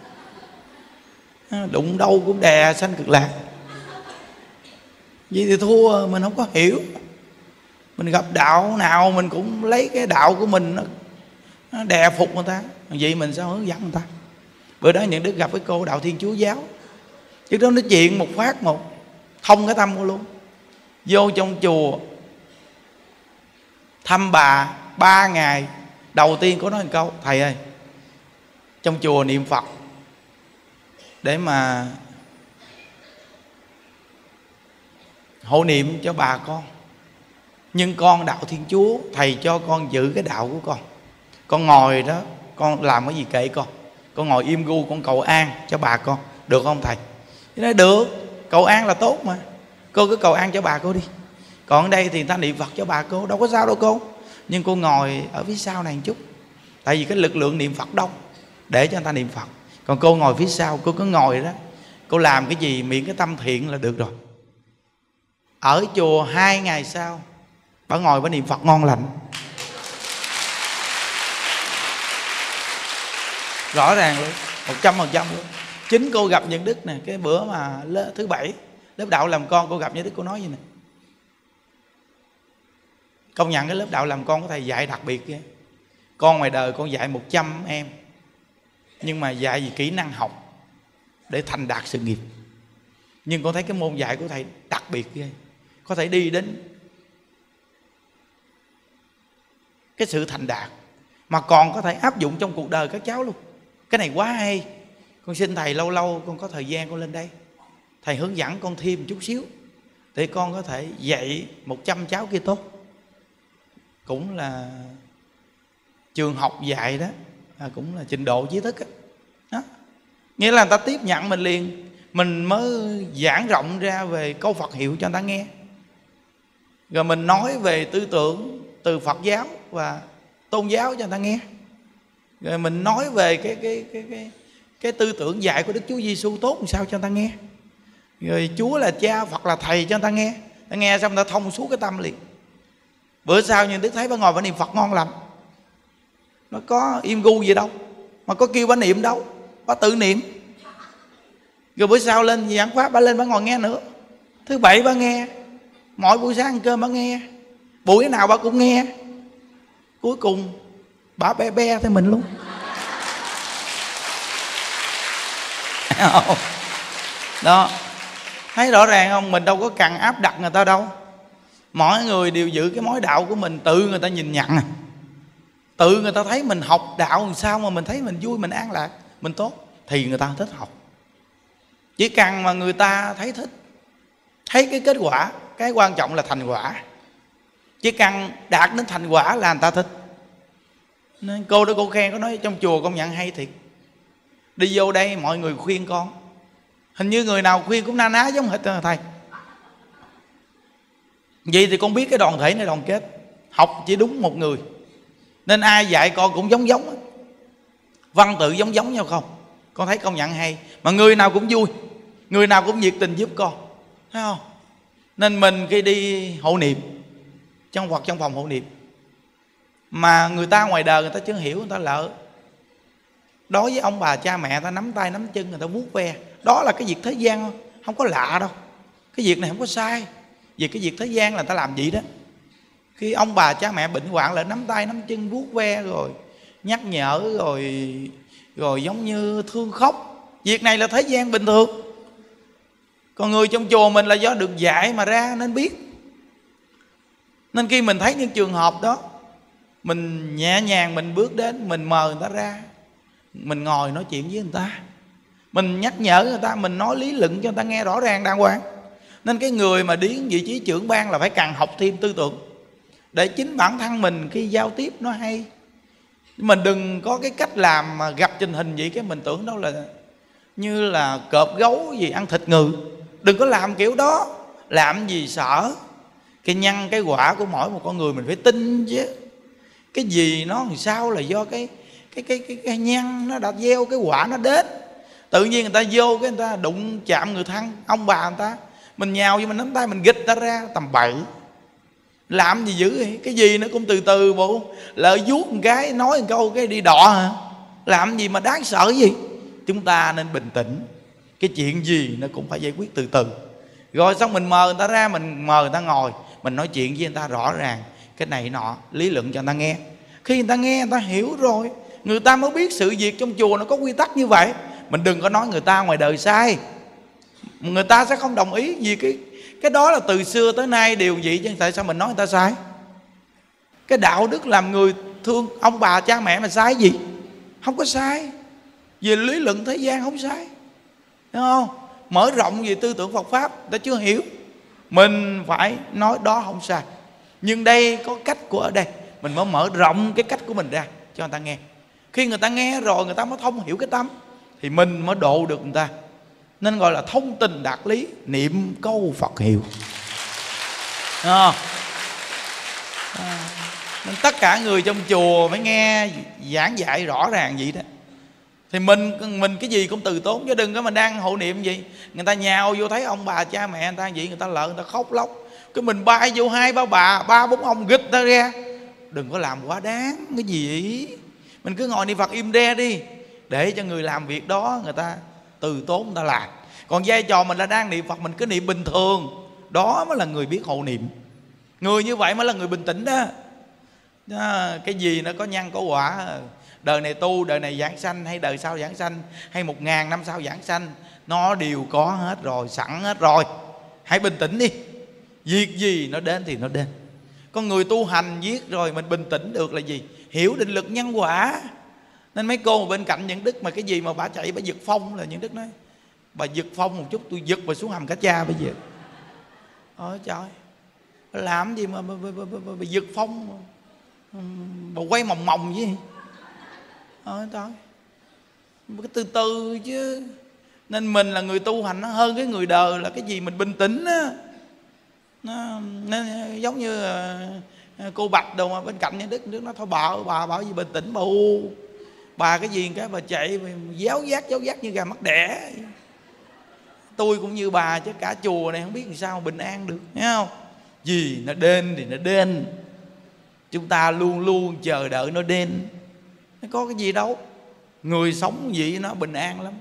Đụng đâu cũng đè sanh cực lạc. Vậy thì thua, mình không có hiểu. Mình gặp đạo nào mình cũng lấy cái đạo của mình nó đè phục người ta. Vậy mình sao hướng dẫn người ta? Bữa đó những Đức gặp cái cô đạo Thiên Chúa giáo, chứ đó nói chuyện một phát một thông cái tâm của luôn. Vô trong chùa thăm bà 3 ngày, đầu tiên có nói một câu: thầy ơi, trong chùa niệm Phật để mà hộ niệm cho bà con. Nhưng con đạo Thiên Chúa, thầy cho con giữ cái đạo của con. Con ngồi đó, con làm cái gì kệ con ngồi im gu, con cầu an cho bà con, được không thầy? Thế nói được, cầu an là tốt mà, cô cứ cầu an cho bà cô đi. Còn ở đây thì người ta niệm Phật cho bà cô, đâu có sao đâu cô. Nhưng cô ngồi ở phía sau này một chút, tại vì cái lực lượng niệm Phật đông, để cho người ta niệm Phật. Còn cô ngồi phía sau, cô cứ ngồi đó, cô làm cái gì miễn cái tâm thiện là được rồi. Ở chùa 2 ngày sau, bà ngồi bà niệm Phật ngon lành. Rõ ràng luôn, 100% luôn. Chính cô gặp Nhuận Đức nè, cái bữa mà thứ 7 lớp đạo làm con, cô gặp Nhuận Đức, cô nói gì nè: công nhận cái lớp đạo làm con của thầy dạy đặc biệt ghê. Con ngoài đời con dạy 100 em, nhưng mà dạy gì kỹ năng học để thành đạt sự nghiệp. Nhưng con thấy cái môn dạy của thầy đặc biệt ghê, có thể đi đến cái sự thành đạt mà còn có thể áp dụng trong cuộc đời các cháu luôn. Cái này quá hay. Con xin thầy lâu lâu con có thời gian con lên đây, thầy hướng dẫn con thêm một chút xíu để con có thể dạy 100 cháu kia tốt. Cũng là trường học dạy đó, cũng là trình độ trí thức đó. Đó. Nghĩa là người ta tiếp nhận mình liền, mình mới giảng rộng ra về câu Phật hiệu cho người ta nghe. Rồi mình nói về tư tưởng từ Phật giáo và tôn giáo cho người ta nghe. Rồi mình nói về cái tư tưởng dạy của Đức Chúa Giêsu tốt làm sao cho người ta nghe. Rồi Chúa là cha, Phật là thầy cho người ta nghe. Người ta nghe xong người ta thông suốt cái tâm liền. Bữa sau như Đức thấy bà ngồi bà niệm Phật ngon lành, nó có im gu gì đâu, mà có kêu bà niệm đâu, bà tự niệm. Rồi bữa sau lên giảng pháp, bà lên bà ngồi nghe nữa. Thứ 7 bà nghe, mỗi buổi sáng ăn cơm bà nghe, buổi nào bà cũng nghe. Cuối cùng bà be be theo mình luôn. Đó, thấy rõ ràng không? Mình đâu có cần áp đặt người ta đâu. Mỗi người đều giữ cái mối đạo của mình, tự người ta nhìn nhận. Tự người ta thấy mình học đạo làm sao mà mình thấy mình vui, mình an lạc, mình tốt, thì người ta thích học. Chỉ cần mà người ta thấy thích, thấy cái kết quả, cái quan trọng là thành quả. Chỉ cần đạt đến thành quả là người ta thích. Nên cô đó cô khen, có nói trong chùa công nhận hay thiệt. Đi vô đây mọi người khuyên con, hình như người nào khuyên cũng na ná giống hệt thầy. Vậy thì con biết cái đoàn thể này đoàn kết, học chỉ đúng một người, nên ai dạy con cũng giống giống, văn tự giống giống nhau không. Con thấy công nhận hay, mà người nào cũng vui, người nào cũng nhiệt tình giúp con, thấy không? Nên mình khi đi hộ niệm trong hoặc trong phòng hộ niệm, mà người ta ngoài đời người ta chưa hiểu, người ta lỡ đối với ông bà cha mẹ, ta nắm tay nắm chân, người ta vuốt ve, đó là cái việc thế gian, không có lạ đâu. Cái việc này không có sai. Vì cái việc thế gian là người ta làm gì đó. Khi ông bà cha mẹ bệnh hoạn lại nắm tay nắm chân vuốt ve, rồi nhắc nhở, rồi giống như thương khóc. Việc này là thế gian bình thường. Còn người trong chùa mình là do được dạy mà ra nên biết. Nên khi mình thấy những trường hợp đó, mình nhẹ nhàng mình bước đến, mình mời người ta ra, mình ngồi nói chuyện với người ta, mình nhắc nhở người ta, mình nói lý luận cho người ta nghe rõ ràng đàng hoàng. Nên cái người mà điến vị trí trưởng ban là phải cần học thêm tư tưởng, để chính bản thân mình khi giao tiếp nó hay. Mình đừng có cái cách làm mà gặp tình hình vậy cái mình tưởng đâu là như là cọp gấu gì ăn thịt người. Đừng có làm kiểu đó. Làm gì sợ. Cái nhân cái quả của mỗi một con người mình phải tin chứ. Cái gì nó làm sao là do cái nhân nó đã gieo cái quả nó đến. Tự nhiên người ta vô cái người ta đụng chạm người thân, ông bà người ta, mình nhào vô mình nắm tay mình gịch ta ra, tầm bậy. Làm gì dữ vậy? Cái gì nó cũng từ từ bộ. Lợi vuốt một cái, nói một câu cái đi đọ hả? Làm gì mà đáng sợ cái gì? Chúng ta nên bình tĩnh. Cái chuyện gì nó cũng phải giải quyết từ từ. Rồi xong mình mời người ta ra, mình mời người ta ngồi, mình nói chuyện với người ta rõ ràng, cái này nọ, lý luận cho người ta nghe. Khi người ta nghe, người ta hiểu rồi, người ta mới biết sự việc trong chùa nó có quy tắc như vậy. Mình đừng có nói người ta ngoài đời sai, người ta sẽ không đồng ý. Vì cái đó là từ xưa tới nay đều vậy, chứ tại sao mình nói người ta sai? Cái đạo đức làm người thương ông bà cha mẹ mà sai gì? Không có sai. Về lý luận thế gian không sai, đúng không? Mở rộng về tư tưởng Phật Pháp ta chưa hiểu, mình phải nói đó không sai. Nhưng đây có cách của ở đây, mình mới mở rộng cái cách của mình ra cho người ta nghe. Khi người ta nghe rồi, người ta mới thông hiểu cái tâm, thì mình mới độ được người ta. Nên gọi là thông tình đạt lý, niệm câu Phật hiệu. Nên tất cả người trong chùa phải nghe giảng dạy rõ ràng vậy đó. Thì mình cái gì cũng từ tốn, chứ đừng có mình đang hộ niệm gì, người ta nhào vô thấy ông bà cha mẹ người ta vậy, người ta lợn, người ta khóc lóc, cái mình bay vô hai ba bà, ba bốn ông gịch ta ra. Đừng có làm quá đáng cái gì vậy. Mình cứ ngồi niệm Phật im re đi, để cho người làm việc đó người ta từ tốn người ta làm. Còn vai trò mình là đang niệm Phật, mình cứ niệm bình thường, đó mới là người biết hộ niệm. Người như vậy mới là người bình tĩnh đó. Cái gì nó có nhân có quả, đời này tu, đời này giảng sanh, hay đời sau giảng sanh, hay 1000 năm sau giảng sanh, nó đều có hết rồi, sẵn hết rồi. Hãy bình tĩnh đi, việc gì nó đến thì nó đến. Con người tu hành viết rồi mình bình tĩnh được là gì? Hiểu định lực nhân quả. Nên mấy cô mà bên cạnh những đức mà cái gì mà bà chạy bà giật phong, là những đức nói bà giật phong một chút tôi giật bà xuống hầm cá cha bây giờ. Ôi trời, làm gì mà bà giật phong, bà quay mòng mòng với. Ôi trời, cái từ từ chứ. Nên mình là người tu hành nó hơn cái người đời là cái gì mình bình tĩnh á. Nó giống như cô Bạch đâu mà bên cạnh những đức nó thôi bà bảo gì bình tĩnh bà u. Bà cái gì cái bà chạy giáo giác như gà mắc đẻ. Tôi cũng như bà chứ cả chùa này không biết làm sao bình an được, thấy không? Gì nó đến thì nó đến, chúng ta luôn luôn chờ đợi nó đến. Nó có cái gì đâu. Người sống vậy nó bình an lắm.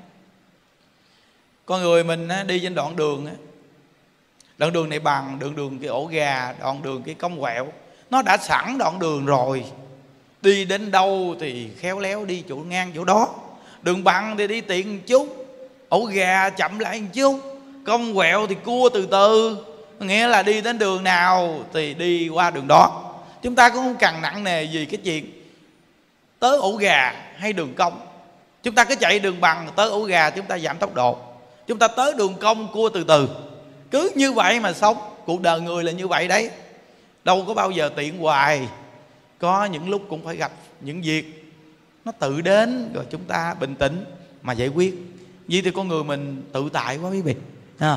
Con người mình đi trên đoạn đường, đoạn đường này bằng đoạn đường cái ổ gà, đoạn đường cái cong quẹo, nó đã sẵn đoạn đường rồi. Đi đến đâu thì khéo léo đi chỗ ngang chỗ đó. Đường bằng thì đi tiện một chút, ổ gà chậm lại một chút, cong quẹo thì cua từ từ. Nghĩa là đi đến đường nào thì đi qua đường đó. Chúng ta cũng không cần nặng nề gì cái chuyện tới ổ gà hay đường cong. Chúng ta cứ chạy đường bằng, tới ổ gà chúng ta giảm tốc độ, chúng ta tới đường cong cua từ từ. Cứ như vậy mà sống. Cuộc đời người là như vậy đấy, đâu có bao giờ tiện hoài. Có những lúc cũng phải gặp những việc nó tự đến, rồi chúng ta bình tĩnh mà giải quyết. Vì thì con người mình tự tại quá quý vị. Đó.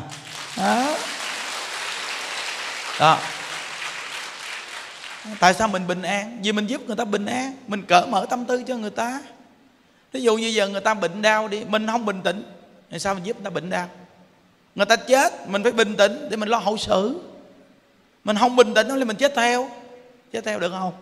Đó. Tại sao mình bình an? Vì mình giúp người ta bình an, mình cởi mở tâm tư cho người ta. Ví dụ như giờ người ta bệnh đau đi, mình không bình tĩnh thì sao mình giúp người ta bệnh đau? Người ta chết mình phải bình tĩnh để mình lo hậu sự. Mình không bình tĩnh thì mình chết theo. Chết theo được không?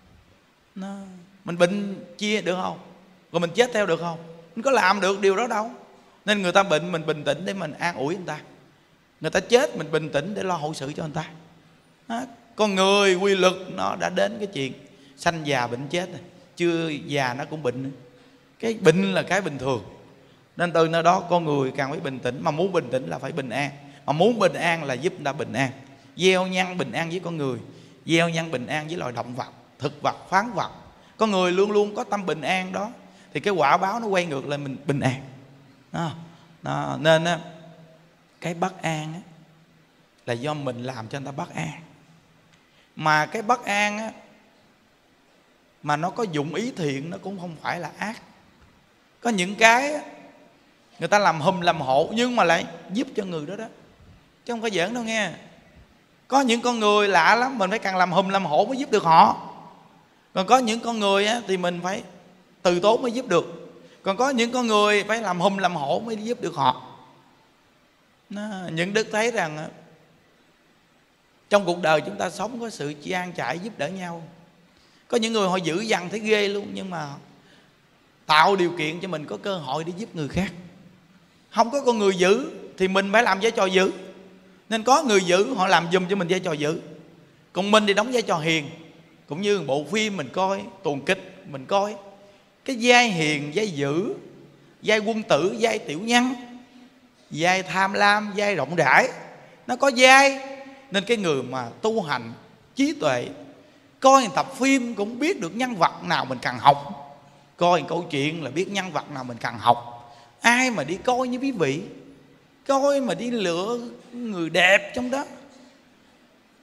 Mình bệnh chia được không? Rồi mình chết theo được không? Mình có làm được điều đó đâu. Nên người ta bệnh mình bình tĩnh để mình an ủi người ta. Người ta chết mình bình tĩnh để lo hậu sự cho người ta. Con người quy luật nó đã đến cái chuyện sanh già bệnh chết rồi. Chưa già nó cũng bệnh. Cái bệnh là cái bình thường. Nên từ nơi đó con người càng phải bình tĩnh. Mà muốn bình tĩnh là phải bình an. Mà muốn bình an là giúp người ta bình an. Gieo nhân bình an với con người, gieo nhân bình an với loài động vật, thực vật, khoáng vật. Con người luôn luôn có tâm bình an đó, thì cái quả báo nó quay ngược lại mình bình an đó. Nên cái bất an là do mình làm cho người ta bất an. Mà cái bất an mà nó có dụng ý thiện, nó cũng không phải là ác. Có những cái người ta làm hùm làm hộ nhưng mà lại giúp cho người đó đó, chứ không có giỡn đâu nghe. Có những con người lạ lắm, mình phải càng làm hùm làm hộ mới giúp được họ. Còn có những con người thì mình phải từ tốn mới giúp được. Còn có những con người phải làm hùm làm hộ mới giúp được họ. Những đức thấy rằng trong cuộc đời chúng ta sống có sự trang trải giúp đỡ nhau. Có những người họ dữ dằn thấy ghê luôn, nhưng mà tạo điều kiện cho mình có cơ hội để giúp người khác. Không có con người dữ thì mình phải làm vai trò dữ. Nên có người dữ họ làm giùm cho mình vai trò dữ, còn mình thì đóng vai trò hiền. Cũng như bộ phim mình coi, tuồng kịch mình coi, cái vai hiền, vai dữ, vai quân tử, vai tiểu nhân, vai tham lam, vai rộng rãi, nó có vai. Nên cái người mà tu hành trí tuệ, coi một tập phim cũng biết được nhân vật nào mình cần học, coi một câu chuyện là biết nhân vật nào mình cần học. Ai mà đi coi như quý vị, coi mà đi lựa người đẹp trong đó,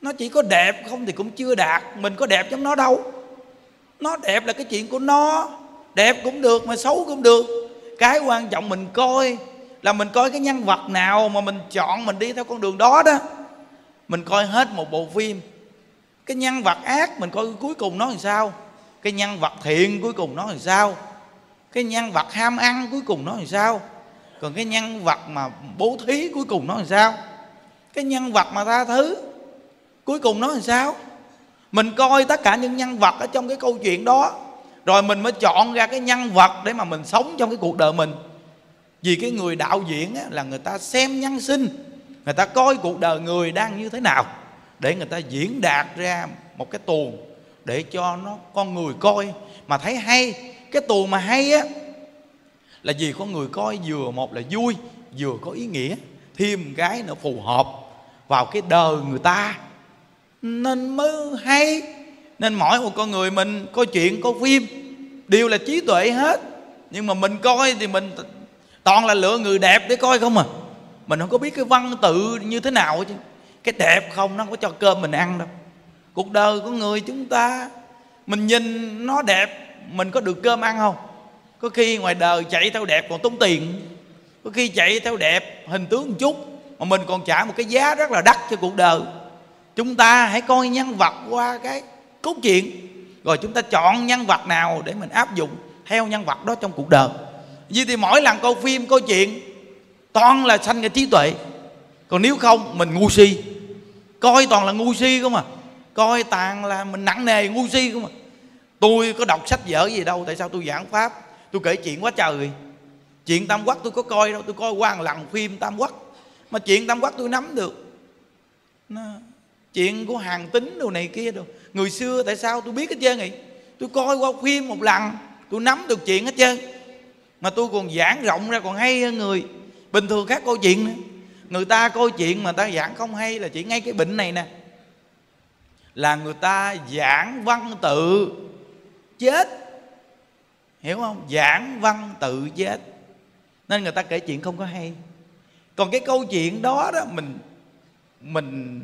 Nó chỉ có đẹp không thì cũng chưa đạt. Mình có đẹp giống nó đâu. Nó đẹp là cái chuyện của nó. Đẹp cũng được mà xấu cũng được. Cái quan trọng mình coi là mình coi cái nhân vật nào mà mình chọn, mình đi theo con đường đó đó. Mình coi hết một bộ phim, cái nhân vật ác mình coi cuối cùng nó làm sao, cái nhân vật thiện cuối cùng nó làm sao, cái nhân vật ham ăn cuối cùng nó làm sao, còn cái nhân vật mà bố thí cuối cùng nó làm sao, cái nhân vật mà tha thứ cuối cùng nó làm sao. Mình coi tất cả những nhân vật ở trong cái câu chuyện đó, rồi mình mới chọn ra cái nhân vật để mà mình sống trong cái cuộc đời mình. Vì cái người đạo diễn là người ta xem nhân sinh, người ta coi cuộc đời người đang như thế nào để người ta diễn đạt ra một cái tuồng để cho nó con người coi mà thấy hay. Cái tuồng mà hay á là vì con người coi vừa một là vui, vừa có ý nghĩa, thêm cái nữa phù hợp vào cái đời người ta nên mới hay. Nên mỗi một con người mình coi chuyện, coi phim đều là trí tuệ hết. Nhưng mà mình coi thì mình toàn là lựa người đẹp để coi không à. Mình không có biết cái văn tự như thế nào chứ. Cái đẹp không nó không có cho cơm mình ăn đâu. Cuộc đời của người chúng ta, mình nhìn nó đẹp, mình có được cơm ăn không? Có khi ngoài đời chạy theo đẹp còn tốn tiền. Có khi chạy theo đẹp hình tướng một chút mà mình còn trả một cái giá rất là đắt cho cuộc đời. Chúng ta hãy coi nhân vật qua cái cốt truyện, rồi chúng ta chọn nhân vật nào để mình áp dụng theo nhân vật đó trong cuộc đời. Vì thì mỗi lần coi phim, coi chuyện toàn là sanh cái trí tuệ. Còn nếu không mình ngu si. Coi toàn là ngu si không à. Coi toàn là mình nặng nề ngu si không à. Tôi có đọc sách vở gì đâu, tại sao tôi giảng pháp, tôi kể chuyện quá trời. Chuyện Tam Quốc tôi có coi đâu, tôi coi qua một lần phim Tam Quốc mà chuyện Tam Quốc tôi nắm được. Chuyện của Hàn Tín đồ này kia đồ, người xưa tại sao tôi biết hết trơn vậy. Tôi coi qua phim một lần tôi nắm được chuyện hết trơn. Mà tôi còn giảng rộng ra còn hay hơn người bình thường khác coi chuyện nữa. Người ta coi chuyện mà ta giảng không hay là chỉ ngay cái bệnh này nè, là người ta giảng văn tự chết. Hiểu không? Giảng văn tự chết. Nên người ta kể chuyện không có hay. Còn cái câu chuyện đó đó mình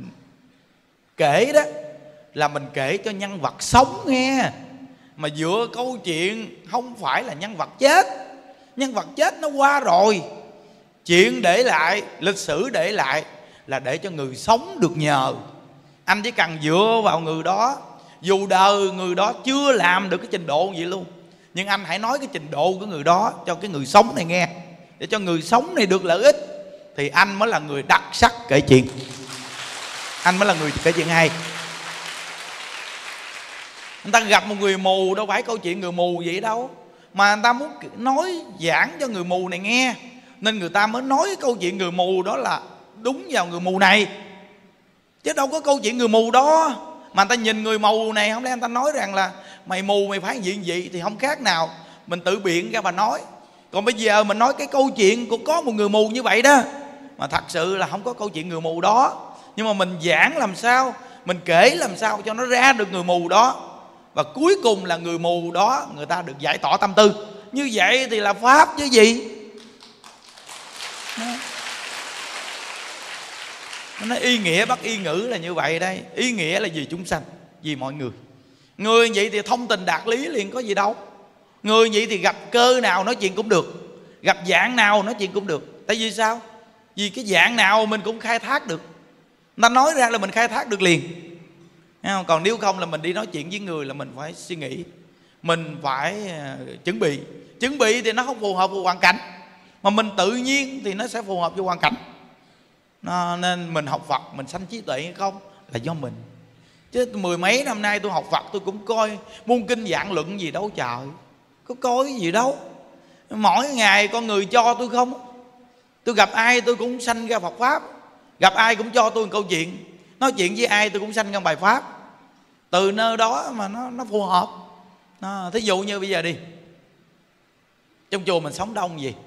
kể đó là mình kể cho nhân vật sống nghe. Mà dựa câu chuyện không phải là nhân vật chết. Nhân vật chết nó qua rồi. Chuyện để lại, lịch sử để lại là để cho người sống được nhờ. Anh chỉ cần dựa vào người đó, dù đời người đó chưa làm được cái trình độ gì luôn, nhưng anh hãy nói cái trình độ của người đó cho cái người sống này nghe, để cho người sống này được lợi ích, thì anh mới là người đặc sắc kể chuyện. Anh mới là người kể chuyện hay. Người ta gặp một người mù đâu phải câu chuyện người mù vậy đâu, mà người ta muốn nói giảng cho người mù này nghe, nên người ta mới nói cái câu chuyện người mù đó là đúng vào người mù này. Chứ đâu có câu chuyện người mù đó mà người ta nhìn người mù này, không lẽ người ta nói rằng là mày mù mày phải gì vậy, thì không khác nào mình tự biện ra mà nói. Còn bây giờ mình nói cái câu chuyện của có một người mù như vậy đó, mà thật sự là không có câu chuyện người mù đó, nhưng mà mình giảng làm sao, mình kể làm sao cho nó ra được người mù đó, và cuối cùng là người mù đó người ta được giải tỏa tâm tư. Như vậy thì là pháp chứ gì. Nó ý nghĩa bắt ý ngữ là như vậy đây. Ý nghĩa là vì chúng sanh, vì mọi người. Người vậy thì thông tình đạt lý liền, có gì đâu. Người vậy thì gặp cơ nào nói chuyện cũng được, gặp dạng nào nói chuyện cũng được. Tại vì sao? Vì cái dạng nào mình cũng khai thác được. Người ta nói ra là mình khai thác được liền. Còn nếu không là mình đi nói chuyện với người là mình phải suy nghĩ, mình phải chuẩn bị. Chuẩn bị thì nó không phù hợp với hoàn cảnh, mà mình tự nhiên thì nó sẽ phù hợp với hoàn cảnh. Nên mình học Phật mình sanh trí tuệ hay không là do mình. Chứ mười mấy năm nay tôi học Phật tôi cũng coi muôn kinh vạn luận gì đâu trời. Có coi cái gì đâu. Mỗi ngày con người cho tôi không. Tôi gặp ai tôi cũng sanh ra Phật Pháp. Gặp ai cũng cho tôi một câu chuyện. Nói chuyện với ai tôi cũng sanh ra bài Pháp. Từ nơi đó mà nó phù hợp. Thí dụ như bây giờ đi, trong chùa mình sống đông gì,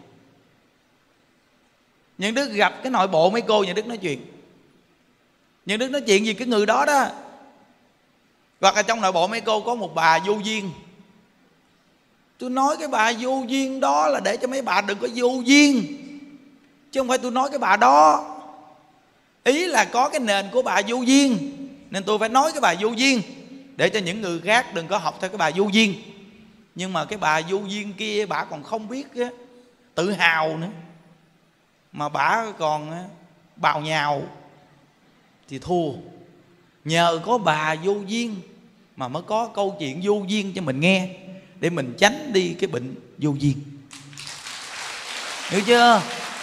những đứa gặp cái nội bộ mấy cô, những đứa nói chuyện, những đứa nói chuyện gì cái người đó đó. Hoặc là trong nội bộ mấy cô có một bà vô duyên, tôi nói cái bà vô duyên đó là để cho mấy bà đừng có vô duyên, chứ không phải tôi nói cái bà đó. Ý là có cái nền của bà vô duyên, Nên tôi phải nói cái bài vô duyên để cho những người khác đừng có học theo cái bài vô duyên. Nhưng mà cái bà vô duyên kia bà còn không biết á, tự hào nữa, mà bà còn bào nhào thì thua. Nhờ có bà vô duyên mà mới có câu chuyện vô duyên cho mình nghe, để mình tránh đi cái bệnh vô duyên. Hiểu chưa?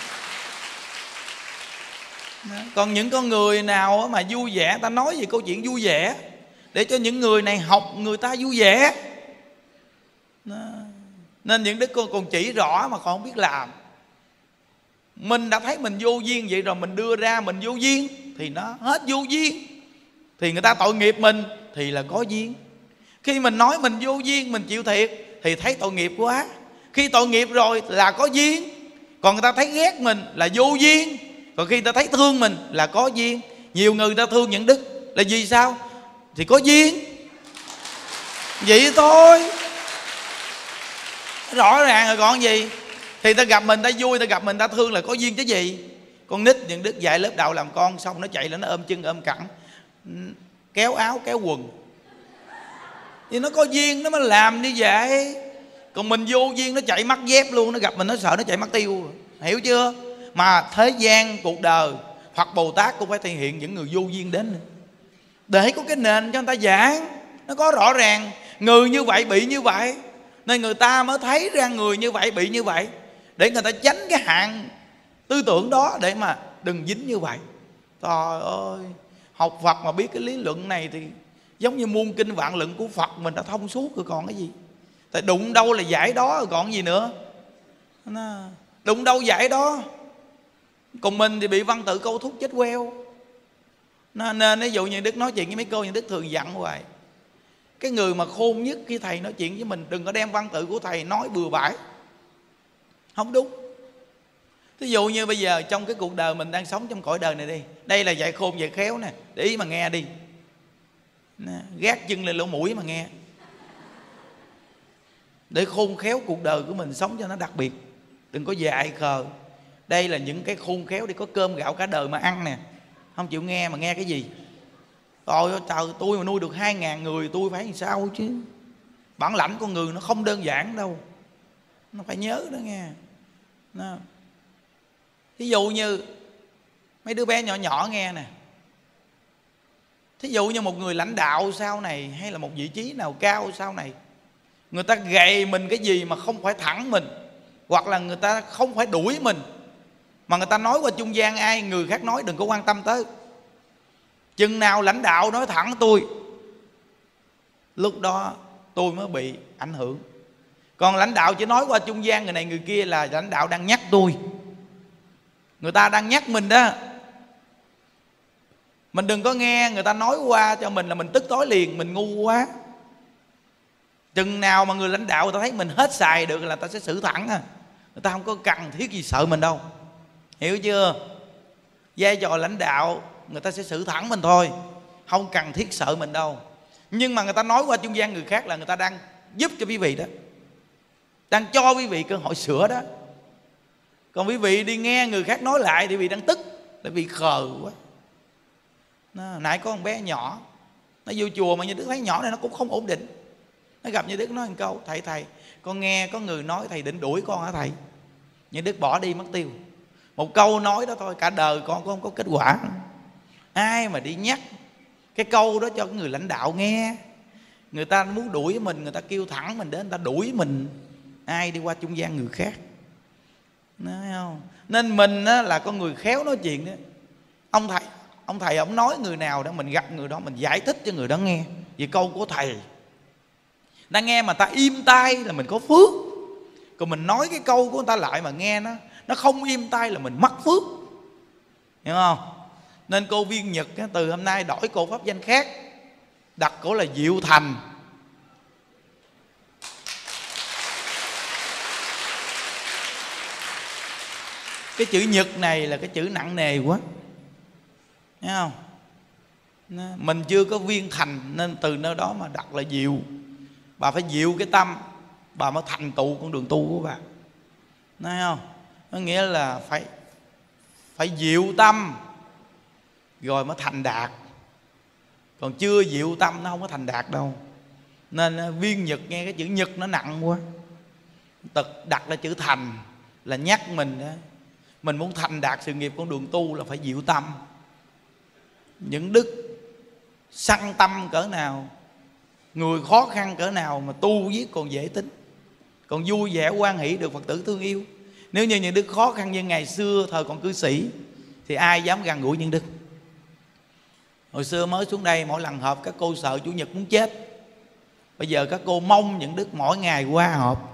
Còn những con người nào mà vui vẻ, ta nói về câu chuyện vui vẻ để cho những người này học người ta vui vẻ. Nên những đứa con còn chỉ rõ mà còn không biết làm. Mình đã thấy mình vô duyên vậy rồi, mình đưa ra mình vô duyên thì nó hết vô duyên, thì người ta tội nghiệp mình thì là có duyên. Khi mình nói mình vô duyên, mình chịu thiệt thì thấy tội nghiệp quá. Khi tội nghiệp rồi là có duyên. Còn người ta thấy ghét mình là vô duyên. Còn khi người ta thấy thương mình là có duyên. Nhiều người ta thương những đức là vì sao? Thì có duyên. Vậy thôi, rõ ràng rồi còn gì. Thì ta gặp mình ta vui, ta gặp mình ta thương là có duyên chứ gì. Con nít những đức dạy lớp đạo làm con, xong nó chạy lên nó ôm chân ôm cẳng, kéo áo kéo quần, thì nó có duyên nó mới làm như vậy. Còn mình vô duyên nó chạy mắc dép luôn, nó gặp mình nó sợ nó chạy mất tiêu. Hiểu chưa? Mà thế gian cuộc đời Phật Bồ Tát cũng phải thể hiện những người vô duyên đến để có cái nền cho người ta giảng. Nó có rõ ràng người như vậy bị như vậy, nên người ta mới thấy ra người như vậy bị như vậy, để người ta tránh cái hạn tư tưởng đó, để mà đừng dính như vậy. Trời ơi, học Phật mà biết cái lý luận này thì giống như muôn kinh vạn luận của Phật mình đã thông suốt rồi còn cái gì. Tại đụng đâu là giải đó rồi còn gì nữa. Đụng đâu giải đó. Còn mình thì bị văn tự câu thúc chết queo. Nên ví dụ như Đức nói chuyện với mấy cô, như Đức thường dặn hoài, cái người mà khôn nhất khi thầy nói chuyện với mình, đừng có đem văn tự của thầy nói bừa bãi, không đúng. Ví dụ như bây giờ trong cái cuộc đời mình đang sống trong cõi đời này đi, đây là dạy khôn dạy khéo nè, để ý mà nghe đi, gác chân lên lỗ mũi mà nghe, để khôn khéo cuộc đời của mình sống cho nó đặc biệt. Đừng có dại khờ. Đây là những cái khôn khéo để có cơm gạo cả đời mà ăn nè. Không chịu nghe mà nghe cái gì? Trời ơi trời, tôi mà nuôi được 2.000 người tôi phải làm sao chứ. Bản lãnh con người nó không đơn giản đâu, nó phải nhớ đó nghe. Thí dụ như mấy đứa bé nhỏ nhỏ nghe nè, thí dụ như một người lãnh đạo sau này, hay là một vị trí nào cao sau này, người ta gầy mình cái gì mà không phải thẳng mình, hoặc là người ta không phải đuổi mình, mà người ta nói qua trung gian ai người khác nói đừng có quan tâm tới. Chừng nào lãnh đạo nói thẳng tôi, lúc đó tôi mới bị ảnh hưởng. Còn lãnh đạo chỉ nói qua trung gian người này người kia là lãnh đạo đang nhắc tôi, người ta đang nhắc mình đó. Mình đừng có nghe người ta nói qua cho mình là mình tức tối liền, mình ngu quá. Chừng nào mà người lãnh đạo người ta thấy mình hết xài được là ta sẽ xử thẳng à. Người ta không có cần thiết gì sợ mình đâu. Hiểu chưa? Vai trò lãnh đạo người ta sẽ xử thẳng mình thôi, không cần thiết sợ mình đâu. Nhưng mà người ta nói qua trung gian người khác là người ta đang giúp cho quý vị đó, đang cho quý vị cơ hội sửa đó. Còn quý vị đi nghe người khác nói lại thì quý vị đang tức, tại vì khờ quá. Nãy có con bé nhỏ, nó vô chùa mà như Đức thấy nhỏ này nó cũng không ổn định. Nó gặp như Đức nói một câu: thầy con nghe có người nói thầy định đuổi con hả thầy? Như Đức bỏ đi mất tiêu. Một câu nói đó thôi cả đời con không có kết quả. Ai mà đi nhắc cái câu đó cho người lãnh đạo nghe, người ta muốn đuổi mình, người ta kêu thẳng mình đến, người ta đuổi mình. Ai đi qua trung gian người khác, nói không? Nên mình á, là con người khéo nói chuyện đó. Ông thầy ông nói người nào đó, mình gặp người đó mình giải thích cho người đó nghe về câu của thầy. Đang nghe mà ta im tai là mình có phước. Còn mình nói cái câu của người ta lại mà nghe nó không im tai là mình mất phước. Hiểu không? Nên cô Viên Nhật từ hôm nay đổi cô pháp danh khác, đặt cổ là Diệu Thành. Cái chữ Nhật này là cái chữ nặng nề quá, thấy không? Mình chưa có viên thành, nên từ nơi đó mà đặt là diệu. Bà phải diệu cái tâm, bà mới thành tựu con đường tu của bà, thấy không? Nó nghĩa là phải diệu tâm rồi mới thành đạt. Còn chưa diệu tâm nó không có thành đạt đâu. Nên viên nhật nghe cái chữ nhật nó nặng quá, đặt là chữ thành, là nhắc mình đó. Mình muốn thành đạt sự nghiệp con đường tu là phải diệu tâm. Những đức săn tâm cỡ nào, người khó khăn cỡ nào mà tu viết còn dễ tính, còn vui vẻ hoan hỷ được Phật tử thương yêu. Nếu như những đức khó khăn như ngày xưa thời còn cư sĩ thì ai dám gần gũi những đức. Hồi xưa mới xuống đây mỗi lần họp các cô sợ Chủ nhật muốn chết. Bây giờ các cô mong những đức mỗi ngày qua họp.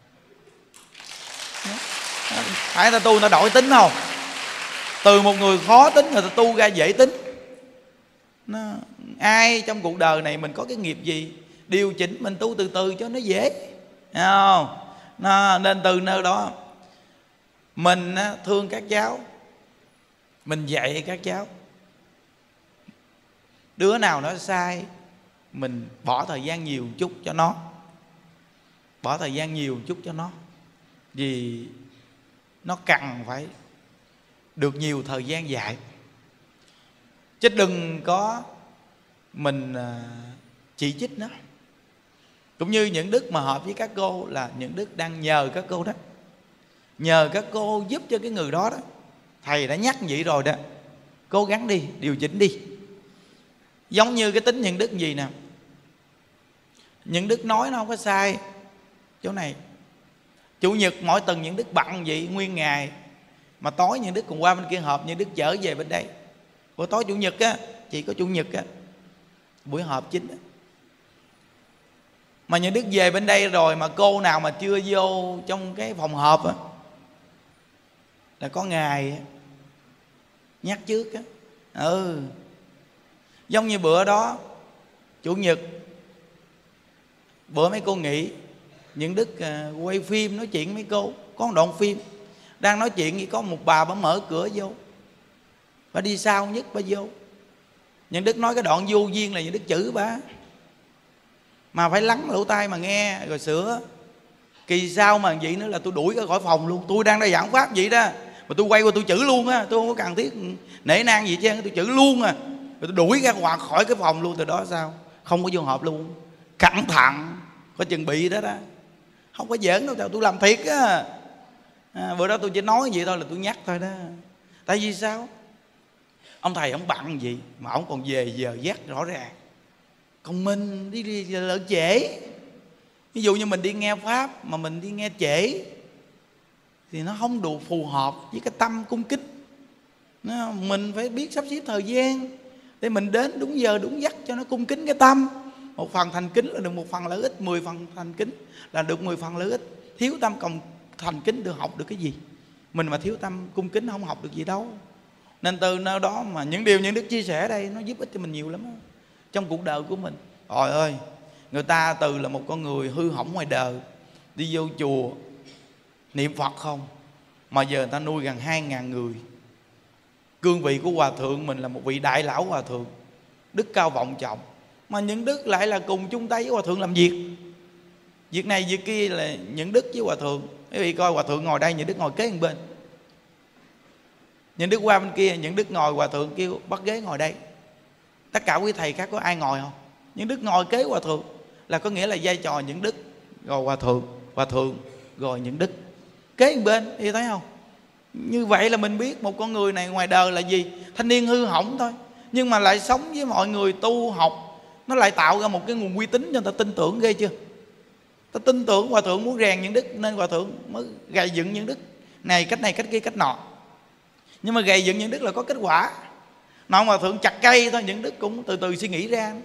Phải ta tu người ta đổi tính không? Từ một người khó tính người ta tu ra dễ tính. Ai trong cuộc đời này mình có cái nghiệp gì, điều chỉnh mình tu từ từ cho nó dễ, thấy không? Nên từ nơi đó mình thương các cháu, mình dạy các cháu. Đứa nào nó sai mình bỏ thời gian nhiều chút cho nó, bỏ thời gian nhiều chút cho nó, vì nó cần phải được nhiều thời gian dạy. Chứ đừng có mình chỉ trích nó. Cũng như những đức mà hợp với các cô là những đức đang nhờ các cô đó, nhờ các cô giúp cho cái người đó đó. Thầy đã nhắc vậy rồi đó, cố gắng đi, điều chỉnh đi. Giống như cái tính những đức gì nè, những đức nói nó không có sai chỗ này. Chủ nhật mỗi tuần những đức bận vậy nguyên ngày, mà tối những đức còn qua bên kia họp, những đức trở về bên đây. Buổi tối chủ nhật á, chỉ có chủ nhật á, buổi họp chính á. Mà những đức về bên đây rồi mà cô nào mà chưa vô trong cái phòng họp á, là có ngày á, nhắc trước á. Giống như bữa đó chủ nhật, bữa mấy cô nghỉ, những đức quay phim nói chuyện mấy cô. Có một đoạn phim đang nói chuyện, có một bà mở cửa vô, bà đi sau nhất bà vô. Những đức nói cái đoạn vô duyên là những đức chửi bà, mà phải lắng lỗ tai mà nghe rồi sửa. Kỳ sau mà vậy nữa là tôi đuổi ra khỏi phòng luôn. Tôi đang ra giảng pháp vậy đó mà tôi quay qua tôi chửi luôn á. Tôi không có cần thiết nể nang gì chứ, tôi chửi luôn à. Rồi tôi đuổi ra ngoài khỏi cái phòng luôn. Từ đó sao không có vô họp luôn. Cẩn thận, có chừng bị đó đó. Không có giỡn đâu, tôi làm thiệt á. Bữa đó tôi chỉ nói vậy thôi, là tôi nhắc thôi đó. Tại vì sao? Ông thầy ông bận gì mà ông còn về giờ giấc rõ ràng. Còn mình đi lỡ trễ. Ví dụ như mình đi nghe pháp mà mình đi nghe trễ thì nó không đủ phù hợp với cái tâm cung kính. Mình phải biết sắp xếp thời gian để mình đến đúng giờ đúng giấc cho nó cung kính cái tâm. Một phần thành kính là được một phần lợi ích, 10 phần thành kính là được 10 phần lợi ích. Thiếu tâm còn thành kính được học được cái gì? Mình mà thiếu tâm cung kính không học được gì đâu. Nên từ nơi đó mà những điều những đức chia sẻ đây nó giúp ích cho mình nhiều lắm đó, trong cuộc đời của mình. Trời ơi, người ta từ là một con người hư hỏng ngoài đời, đi vô chùa niệm Phật không, mà giờ người ta nuôi gần 2.000 người. Cương vị của hòa thượng mình là một vị đại lão hòa thượng, đức cao vọng trọng, mà những đức lại là cùng chung tay với hòa thượng làm việc. Việc này việc kia là những đức với hòa thượng. Quý vị coi hòa thượng ngồi đây, những đức ngồi kế một bên. Những đức qua bên kia, những đức ngồi, hòa thượng kêu bắt ghế ngồi đây. Tất cả quý thầy khác có ai ngồi không? Những đức ngồi kế hòa thượng, là có nghĩa là vai trò những đức rồi hòa thượng rồi những đức kế một bên. Thì thấy không? Như vậy là mình biết một con người này ngoài đời là gì? Thanh niên hư hỏng thôi, nhưng mà lại sống với mọi người tu học, nó lại tạo ra một cái nguồn uy tín cho người ta tin tưởng. Ghê chưa? Ta tin tưởng hòa thượng muốn rèn những đức, nên hòa thượng mới gầy dựng những đức này cách kia cách nọ. Nhưng mà gầy dựng những đức là có kết quả. Nào hòa thượng chặt cây thôi, những đức cũng từ từ suy nghĩ ra.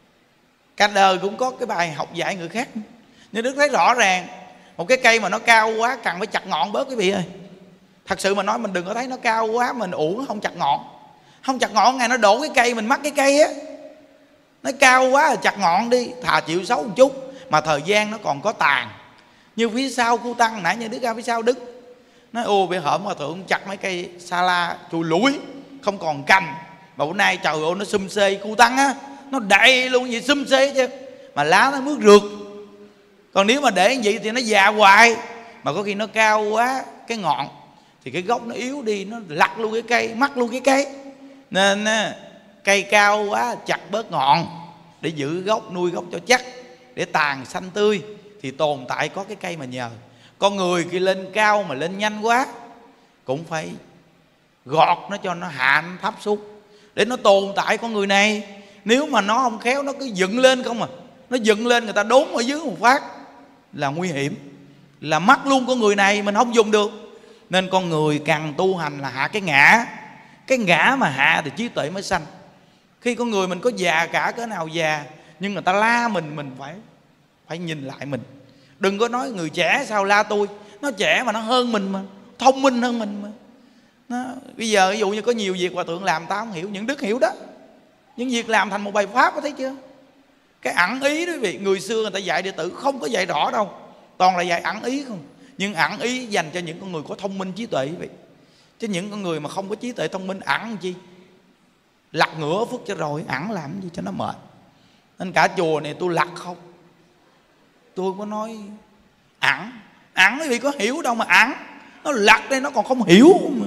Cả đời cũng có cái bài học dạy người khác. Những đức thấy rõ ràng một cái cây mà nó cao quá cần phải chặt ngọn bớt quý vị ơi. Thật sự mà nói, mình đừng có thấy nó cao quá mình uổng không chặt ngọn. Không chặt ngọn ngày nó đổ cái cây mình mất cái cây á. Nó cao quá là chặt ngọn đi, thà chịu xấu một chút mà thời gian nó còn có tàn. Như phía sau khu tăng nãy như đức ra phía sau đức nói ô bị hởm hòa thượng chặt mấy cây sa la chùi lũi không còn cành, mà bữa nay trời ơi nó xum xê khu tăng á, nó đầy luôn vậy xum xê chứ, mà lá nó mướt rượt. Còn nếu mà để như vậy thì nó già hoài, mà có khi nó cao quá cái ngọn thì cái gốc nó yếu đi, nó lặt luôn cái cây, mất luôn cái cây. Nên Cây cao quá chặt bớt ngọn để giữ gốc, nuôi gốc cho chắc, để tàn xanh tươi thì tồn tại có cái cây mà nhờ. Con người khi lên cao mà lên nhanh quá cũng phải gọt nó cho nó hạ, nó thấp xuống để nó tồn tại con người này. Nếu mà nó không khéo nó cứ dựng lên không à, nó dựng lên người ta đốn ở dưới một phát là nguy hiểm, là mất luôn con người này, mình không dùng được. Nên con người càng tu hành là hạ cái ngã. Cái ngã mà hạ thì trí tuệ mới sanh. Khi con người mình có già cả cỡ nào già, nhưng người ta la mình phải nhìn lại mình. Đừng có nói người trẻ sao la tôi. Nó trẻ mà nó hơn mình mà, thông minh hơn mình mà. Bây giờ ví dụ như có nhiều việc hòa thượng làm tao không hiểu, những đức hiểu đó. Những việc làm thành một bài pháp có thấy chưa? Cái ẩn ý đó quý vị, người xưa người ta dạy đệ tử không có dạy rõ đâu, toàn là dạy ẩn ý không. Nhưng ẩn ý dành cho những con người có thông minh trí tuệ quý vị. Chứ những con người mà không có trí tuệ thông minh ẩn làm chi? Lặt ngửa phước cho rồi, ẩn làm gì cho nó mệt. Nên cả chùa này tôi lặt không, tôi có nói ẩn. Ẩn quý vị có hiểu đâu mà ẩn. Nó lặt đây nó còn không hiểu mà.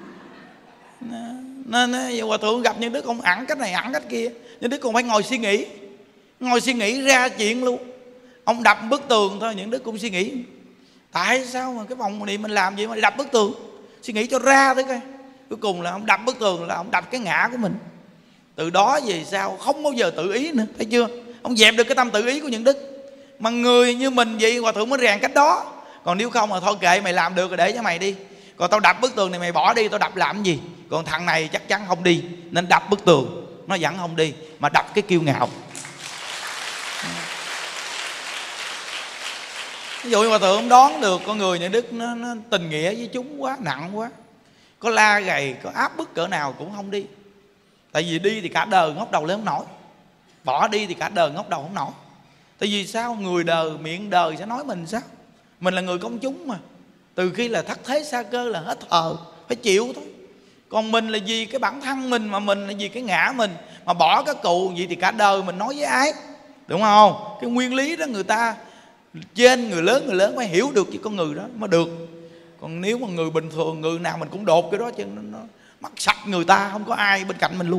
Nên hòa thượng gặp những đứa con ẩn cách này ẩn cách kia, những đứa còn phải ngồi suy nghĩ. Ngồi suy nghĩ ra chuyện luôn. Ông đập bức tường thôi, những đứa cũng suy nghĩ tại sao mà cái vòng niệm mình làm gì mà đập bức tường. Suy nghĩ cho ra tới coi. Cuối cùng là ông đập bức tường là ông đập cái ngã của mình. Từ đó về sau không bao giờ tự ý nữa, thấy chưa? Ông dẹp được cái tâm tự ý của những đức. Mà người như mình vậy hòa thượng mới rèn cách đó. Còn nếu không mà thôi kệ mày làm được rồi để cho mày đi. Còn tao đập bức tường này mày bỏ đi, tao đập làm gì? Còn thằng này chắc chắn không đi, nên đập bức tường nó vẫn không đi, mà đập cái kiêu ngạo. Ví dụ như hòa thượng đoán được con người nhà đức nó tình nghĩa với chúng quá, nặng quá, có la gầy, có áp bức cỡ nào cũng không đi. Tại vì đi thì cả đời ngóc đầu lên không nổi, bỏ đi thì cả đời ngóc đầu không nổi. Tại vì sao? Người đời, miệng đời sẽ nói mình sao? Mình là người công chúng mà, từ khi là thất thế sa cơ là hết thờ, phải chịu thôi. Còn mình là vì cái bản thân mình, mà mình là vì cái ngã mình, mà bỏ cái cụ vậy thì cả đời mình nói với ai? Đúng không? Cái nguyên lý đó người ta trên người lớn phải hiểu được với con người đó mới được. Còn nếu mà người bình thường, người nào mình cũng đột cái đó chứ nó mắc sạch người ta, không có ai bên cạnh mình luôn.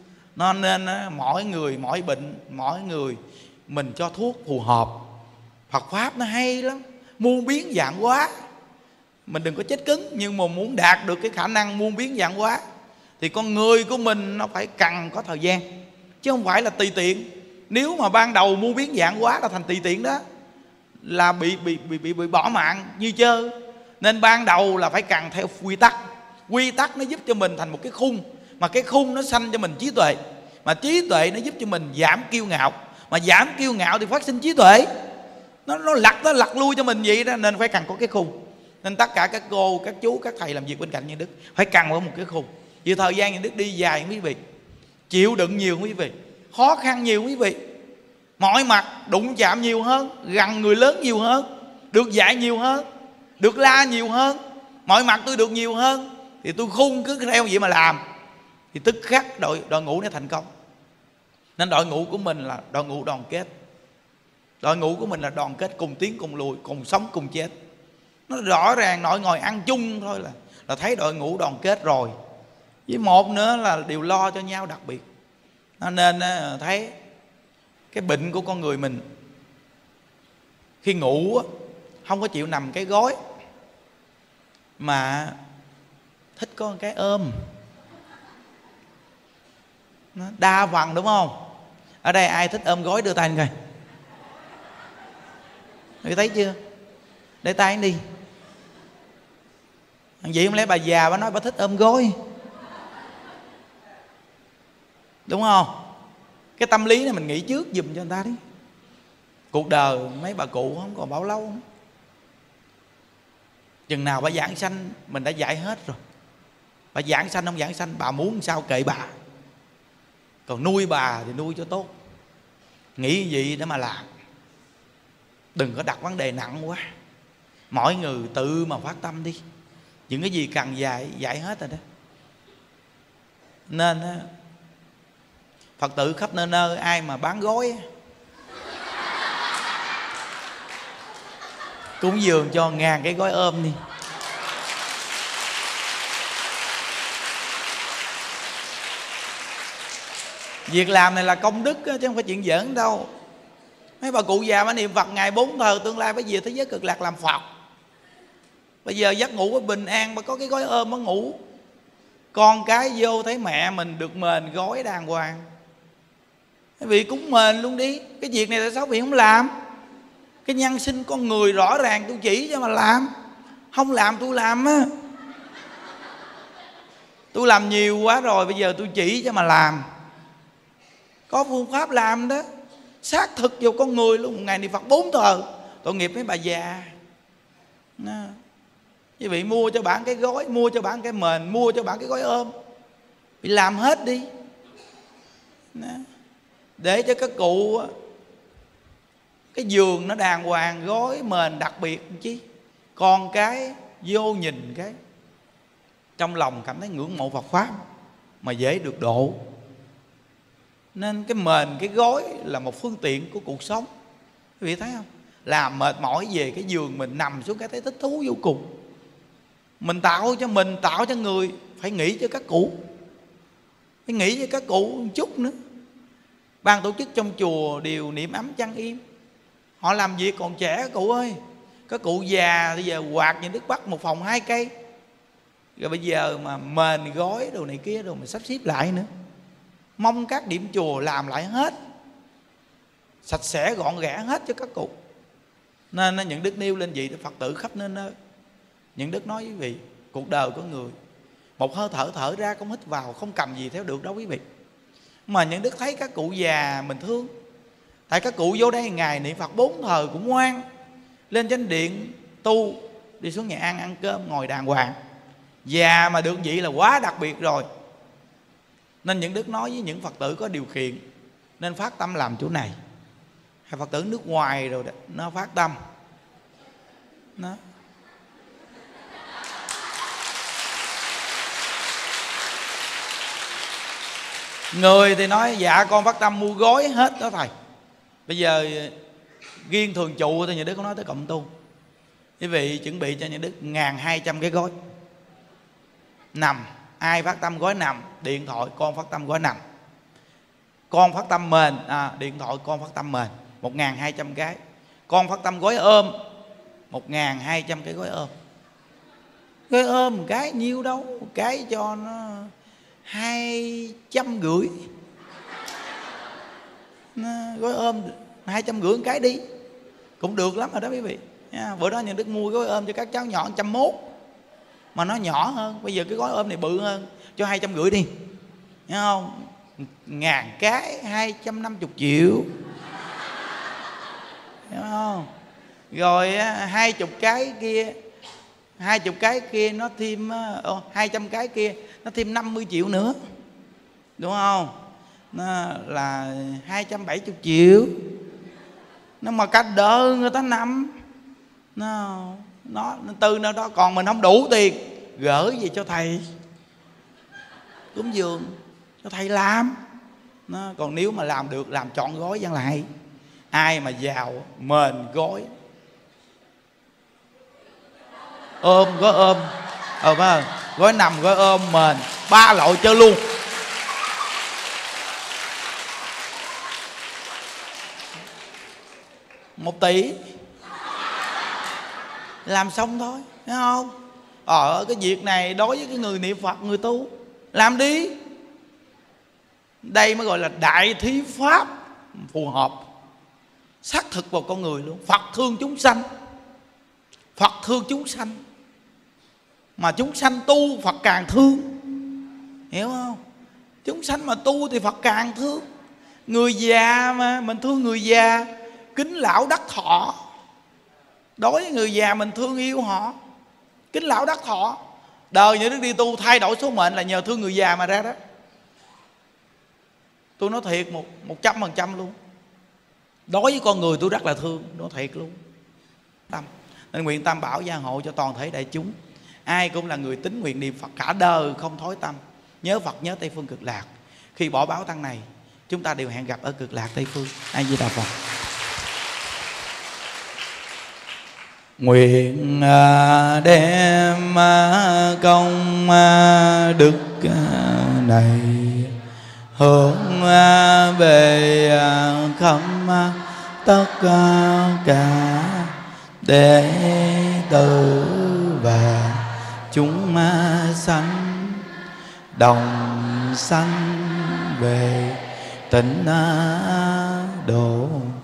Nên mỗi người mỗi bệnh, mỗi người mình cho thuốc phù hợp. Phật Pháp nó hay lắm, muôn biến dạng hóa. Mình đừng có chết cứng, nhưng mà muốn đạt được cái khả năng muôn biến dạng hóa thì con người của mình nó phải cần có thời gian, chứ không phải là tùy tiện. Nếu mà ban đầu muôn biến dạng hóa là thành tùy tiện đó, là bị bỏ mạng như chơi. Nên ban đầu là phải cần theo quy tắc. Quy tắc nó giúp cho mình thành một cái khung, mà cái khung nó sanh cho mình trí tuệ, mà trí tuệ nó giúp cho mình giảm kiêu ngạo, mà giảm kiêu ngạo thì phát sinh trí tuệ. Nó lặt lui cho mình vậy đó. Nên phải cần có cái khung. Nên tất cả các cô, các chú, các thầy làm việc bên cạnh như đức phải cần ở một cái khung. Vì thời gian như đức đi dài quý vị, chịu đựng nhiều quý vị, khó khăn nhiều quý vị, mọi mặt đụng chạm nhiều hơn, gần người lớn nhiều hơn, được dạy nhiều hơn, được la nhiều hơn, mọi mặt tôi được nhiều hơn. Thì tôi khung cứ theo vậy mà làm thì tức khắc đội ngũ nó thành công. Nên đội ngũ của mình là đội ngũ đoàn kết. Đội ngũ của mình là đoàn kết, cùng tiến cùng lùi, cùng sống cùng chết. Nó rõ ràng, nội ngồi ăn chung thôi là thấy đội ngũ đoàn kết rồi. Với một nữa là đều lo cho nhau đặc biệt. Nên thấy cái bệnh của con người mình, khi ngủ không có chịu nằm cái gối, mà thích có một cái ôm. Nó đa phần đúng không? Ở đây ai thích ôm gối đưa tay lên coi. Người thấy chưa? Để tay đi. Vậy không lẽ bà già bà nói bà thích ôm gối, đúng không? Cái tâm lý này mình nghĩ trước giùm cho người ta đi. Cuộc đời mấy bà cụ không còn bao lâu nữa. Chừng nào bà giảng sanh mình đã dạy hết rồi. Bà giảng sanh không giảng sanh, bà muốn sao kệ bà. Còn nuôi bà thì nuôi cho tốt, nghĩ gì để mà làm. Đừng có đặt vấn đề nặng quá. Mỗi người tự mà phát tâm đi. Những cái gì cần dạy hết rồi đó. Nên Phật tử khắp nơi nơi ai mà bán gối cúng dường cho 1000 cái gói ôm đi. Việc làm này là công đức chứ không phải chuyện giỡn đâu. Mấy bà cụ già mà niệm Phật ngày 4 thời, tương lai phải về thế giới cực lạc làm Phật. Bây giờ giấc ngủ bình an, mà có cái gói ôm mà ngủ. Con cái vô thấy mẹ mình được mền gói đàng hoàng, quý vị cúng mền luôn đi. Cái việc này tại sao quý vị không làm? Cái nhân sinh con người rõ ràng tôi chỉ cho mà làm. Không làm tôi làm á. Tôi làm nhiều quá rồi, bây giờ tôi chỉ cho mà làm. Có phương pháp làm đó, xác thực vô con người luôn. Một ngày niệm Phật 4 thời. Tội nghiệp mấy bà già. Quý vị mua cho bạn cái gói, mua cho bạn cái mền, mua cho bạn cái gói ôm, bị làm hết đi đó. Để cho các cụ cái giường nó đàng hoàng, gói mền đặc biệt chứ. Con cái vô nhìn cái trong lòng cảm thấy ngưỡng mộ Phật Pháp mà dễ được độ. Nên cái mền, cái gói là một phương tiện của cuộc sống. Quý vị thấy không? Làm mệt mỏi về cái giường mình nằm xuống cái thấy thích thú vô cùng. Mình tạo cho mình, tạo cho người, phải nghĩ cho các cụ, phải nghĩ cho các cụ một chút nữa. Ban tổ chức trong chùa đều niệm ấm chăn im. Họ làm việc còn trẻ các cụ ơi. Các cụ già bây giờ quạt nhà Đức Bắc một phòng 2 cây. Rồi bây giờ mà mền gói đồ này kia đồ mình sắp xếp lại nữa. Mong các điểm chùa làm lại hết, sạch sẽ gọn gẽ hết cho các cụ. Nên những đức nêu lên vậy, Phật tử khắp nơi nơi. Những đức nói quý vị, cuộc đời của người một hơi thở thở ra, không hít vào, không cầm gì theo được đâu quý vị. Mà những đức thấy các cụ già mình thương. Tại các cụ vô đây ngày niệm Phật 4 thời cũng ngoan, lên chánh điện tu, đi xuống nhà ăn cơm ngồi đàng hoàng. Già mà được vậy là quá đặc biệt rồi. Nên những đức nói với những Phật tử có điều kiện nên phát tâm làm chỗ này. Hay Phật tử nước ngoài rồi đó, nó phát tâm đó. Người thì nói dạ con phát tâm mua gói hết đó thầy. Bây giờ riêng thường trụ thì nhà Đức có nói tới cộng tu. Quý vị chuẩn bị cho nhà Đức 1.200 cái gói nằm. Ai phát tâm gói nằm, điện thoại con phát tâm gói nằm. Con phát tâm mền, điện thoại con phát tâm mền 1.200 cái. Con phát tâm gói ôm 1.200 cái gói ôm. Gói ôm một cái nhiêu đâu, một cái cho nó 250. Gói ôm 250 cái đi cũng được lắm rồi đó quý vị. Bữa đó nhà Đức mua gói ôm cho các cháu nhỏ 101 mà nó nhỏ hơn. Bây giờ cái gói ôm này bự hơn, cho 250 đi, thấy không? 1.000 cái 250 triệu, hiểu không? Rồi 20 cái kia, 20 cái kia nó thêm 200 cái kia nó thêm 50 triệu nữa, đúng không? Nó là 270 triệu. Nó mà cả đời người ta nằm nó từ nơi đó. Còn mình không đủ tiền gửi về cho thầy cúng dường, cho thầy làm. Còn nếu mà làm được làm trọn gói văn lại. Ai mà giàu mền gói ôm, gói ôm gói nằm, gói ôm, mền, 3 loại chơi luôn. $1 tỷ làm xong thôi, thấy không? Cái việc này đối với cái người niệm Phật, người tu làm đi. Đây mới gọi là đại thí pháp phù hợp, xác thực vào con người luôn. Phật thương chúng sanh, Phật thương chúng sanh, mà chúng sanh tu Phật càng thương, hiểu không? Chúng sanh mà tu thì Phật càng thương. Người già mà mình thương người già, kính lão đắc thọ. Đối với người già mình thương yêu họ, kính lão đắc thọ. Đời những đức đi tu thay đổi số mệnh là nhờ thương người già mà ra đó. Tôi nói thiệt 100% luôn. Đối với con người tôi rất là thương, nói thiệt luôn. Tâm. Nên nguyện Tam Bảo gia hộ cho toàn thể đại chúng. Ai cũng là người tín nguyện niệm Phật cả đời không thối tâm, nhớ Phật nhớ Tây Phương Cực Lạc. Khi bỏ báo tăng này, chúng ta đều hẹn gặp ở Cực Lạc Tây Phương. A Di Đà Phật. Nguyện đem công đức này hướng về khắp tất cả đệ tử và chúng sanh đồng sanh về tịnh độ.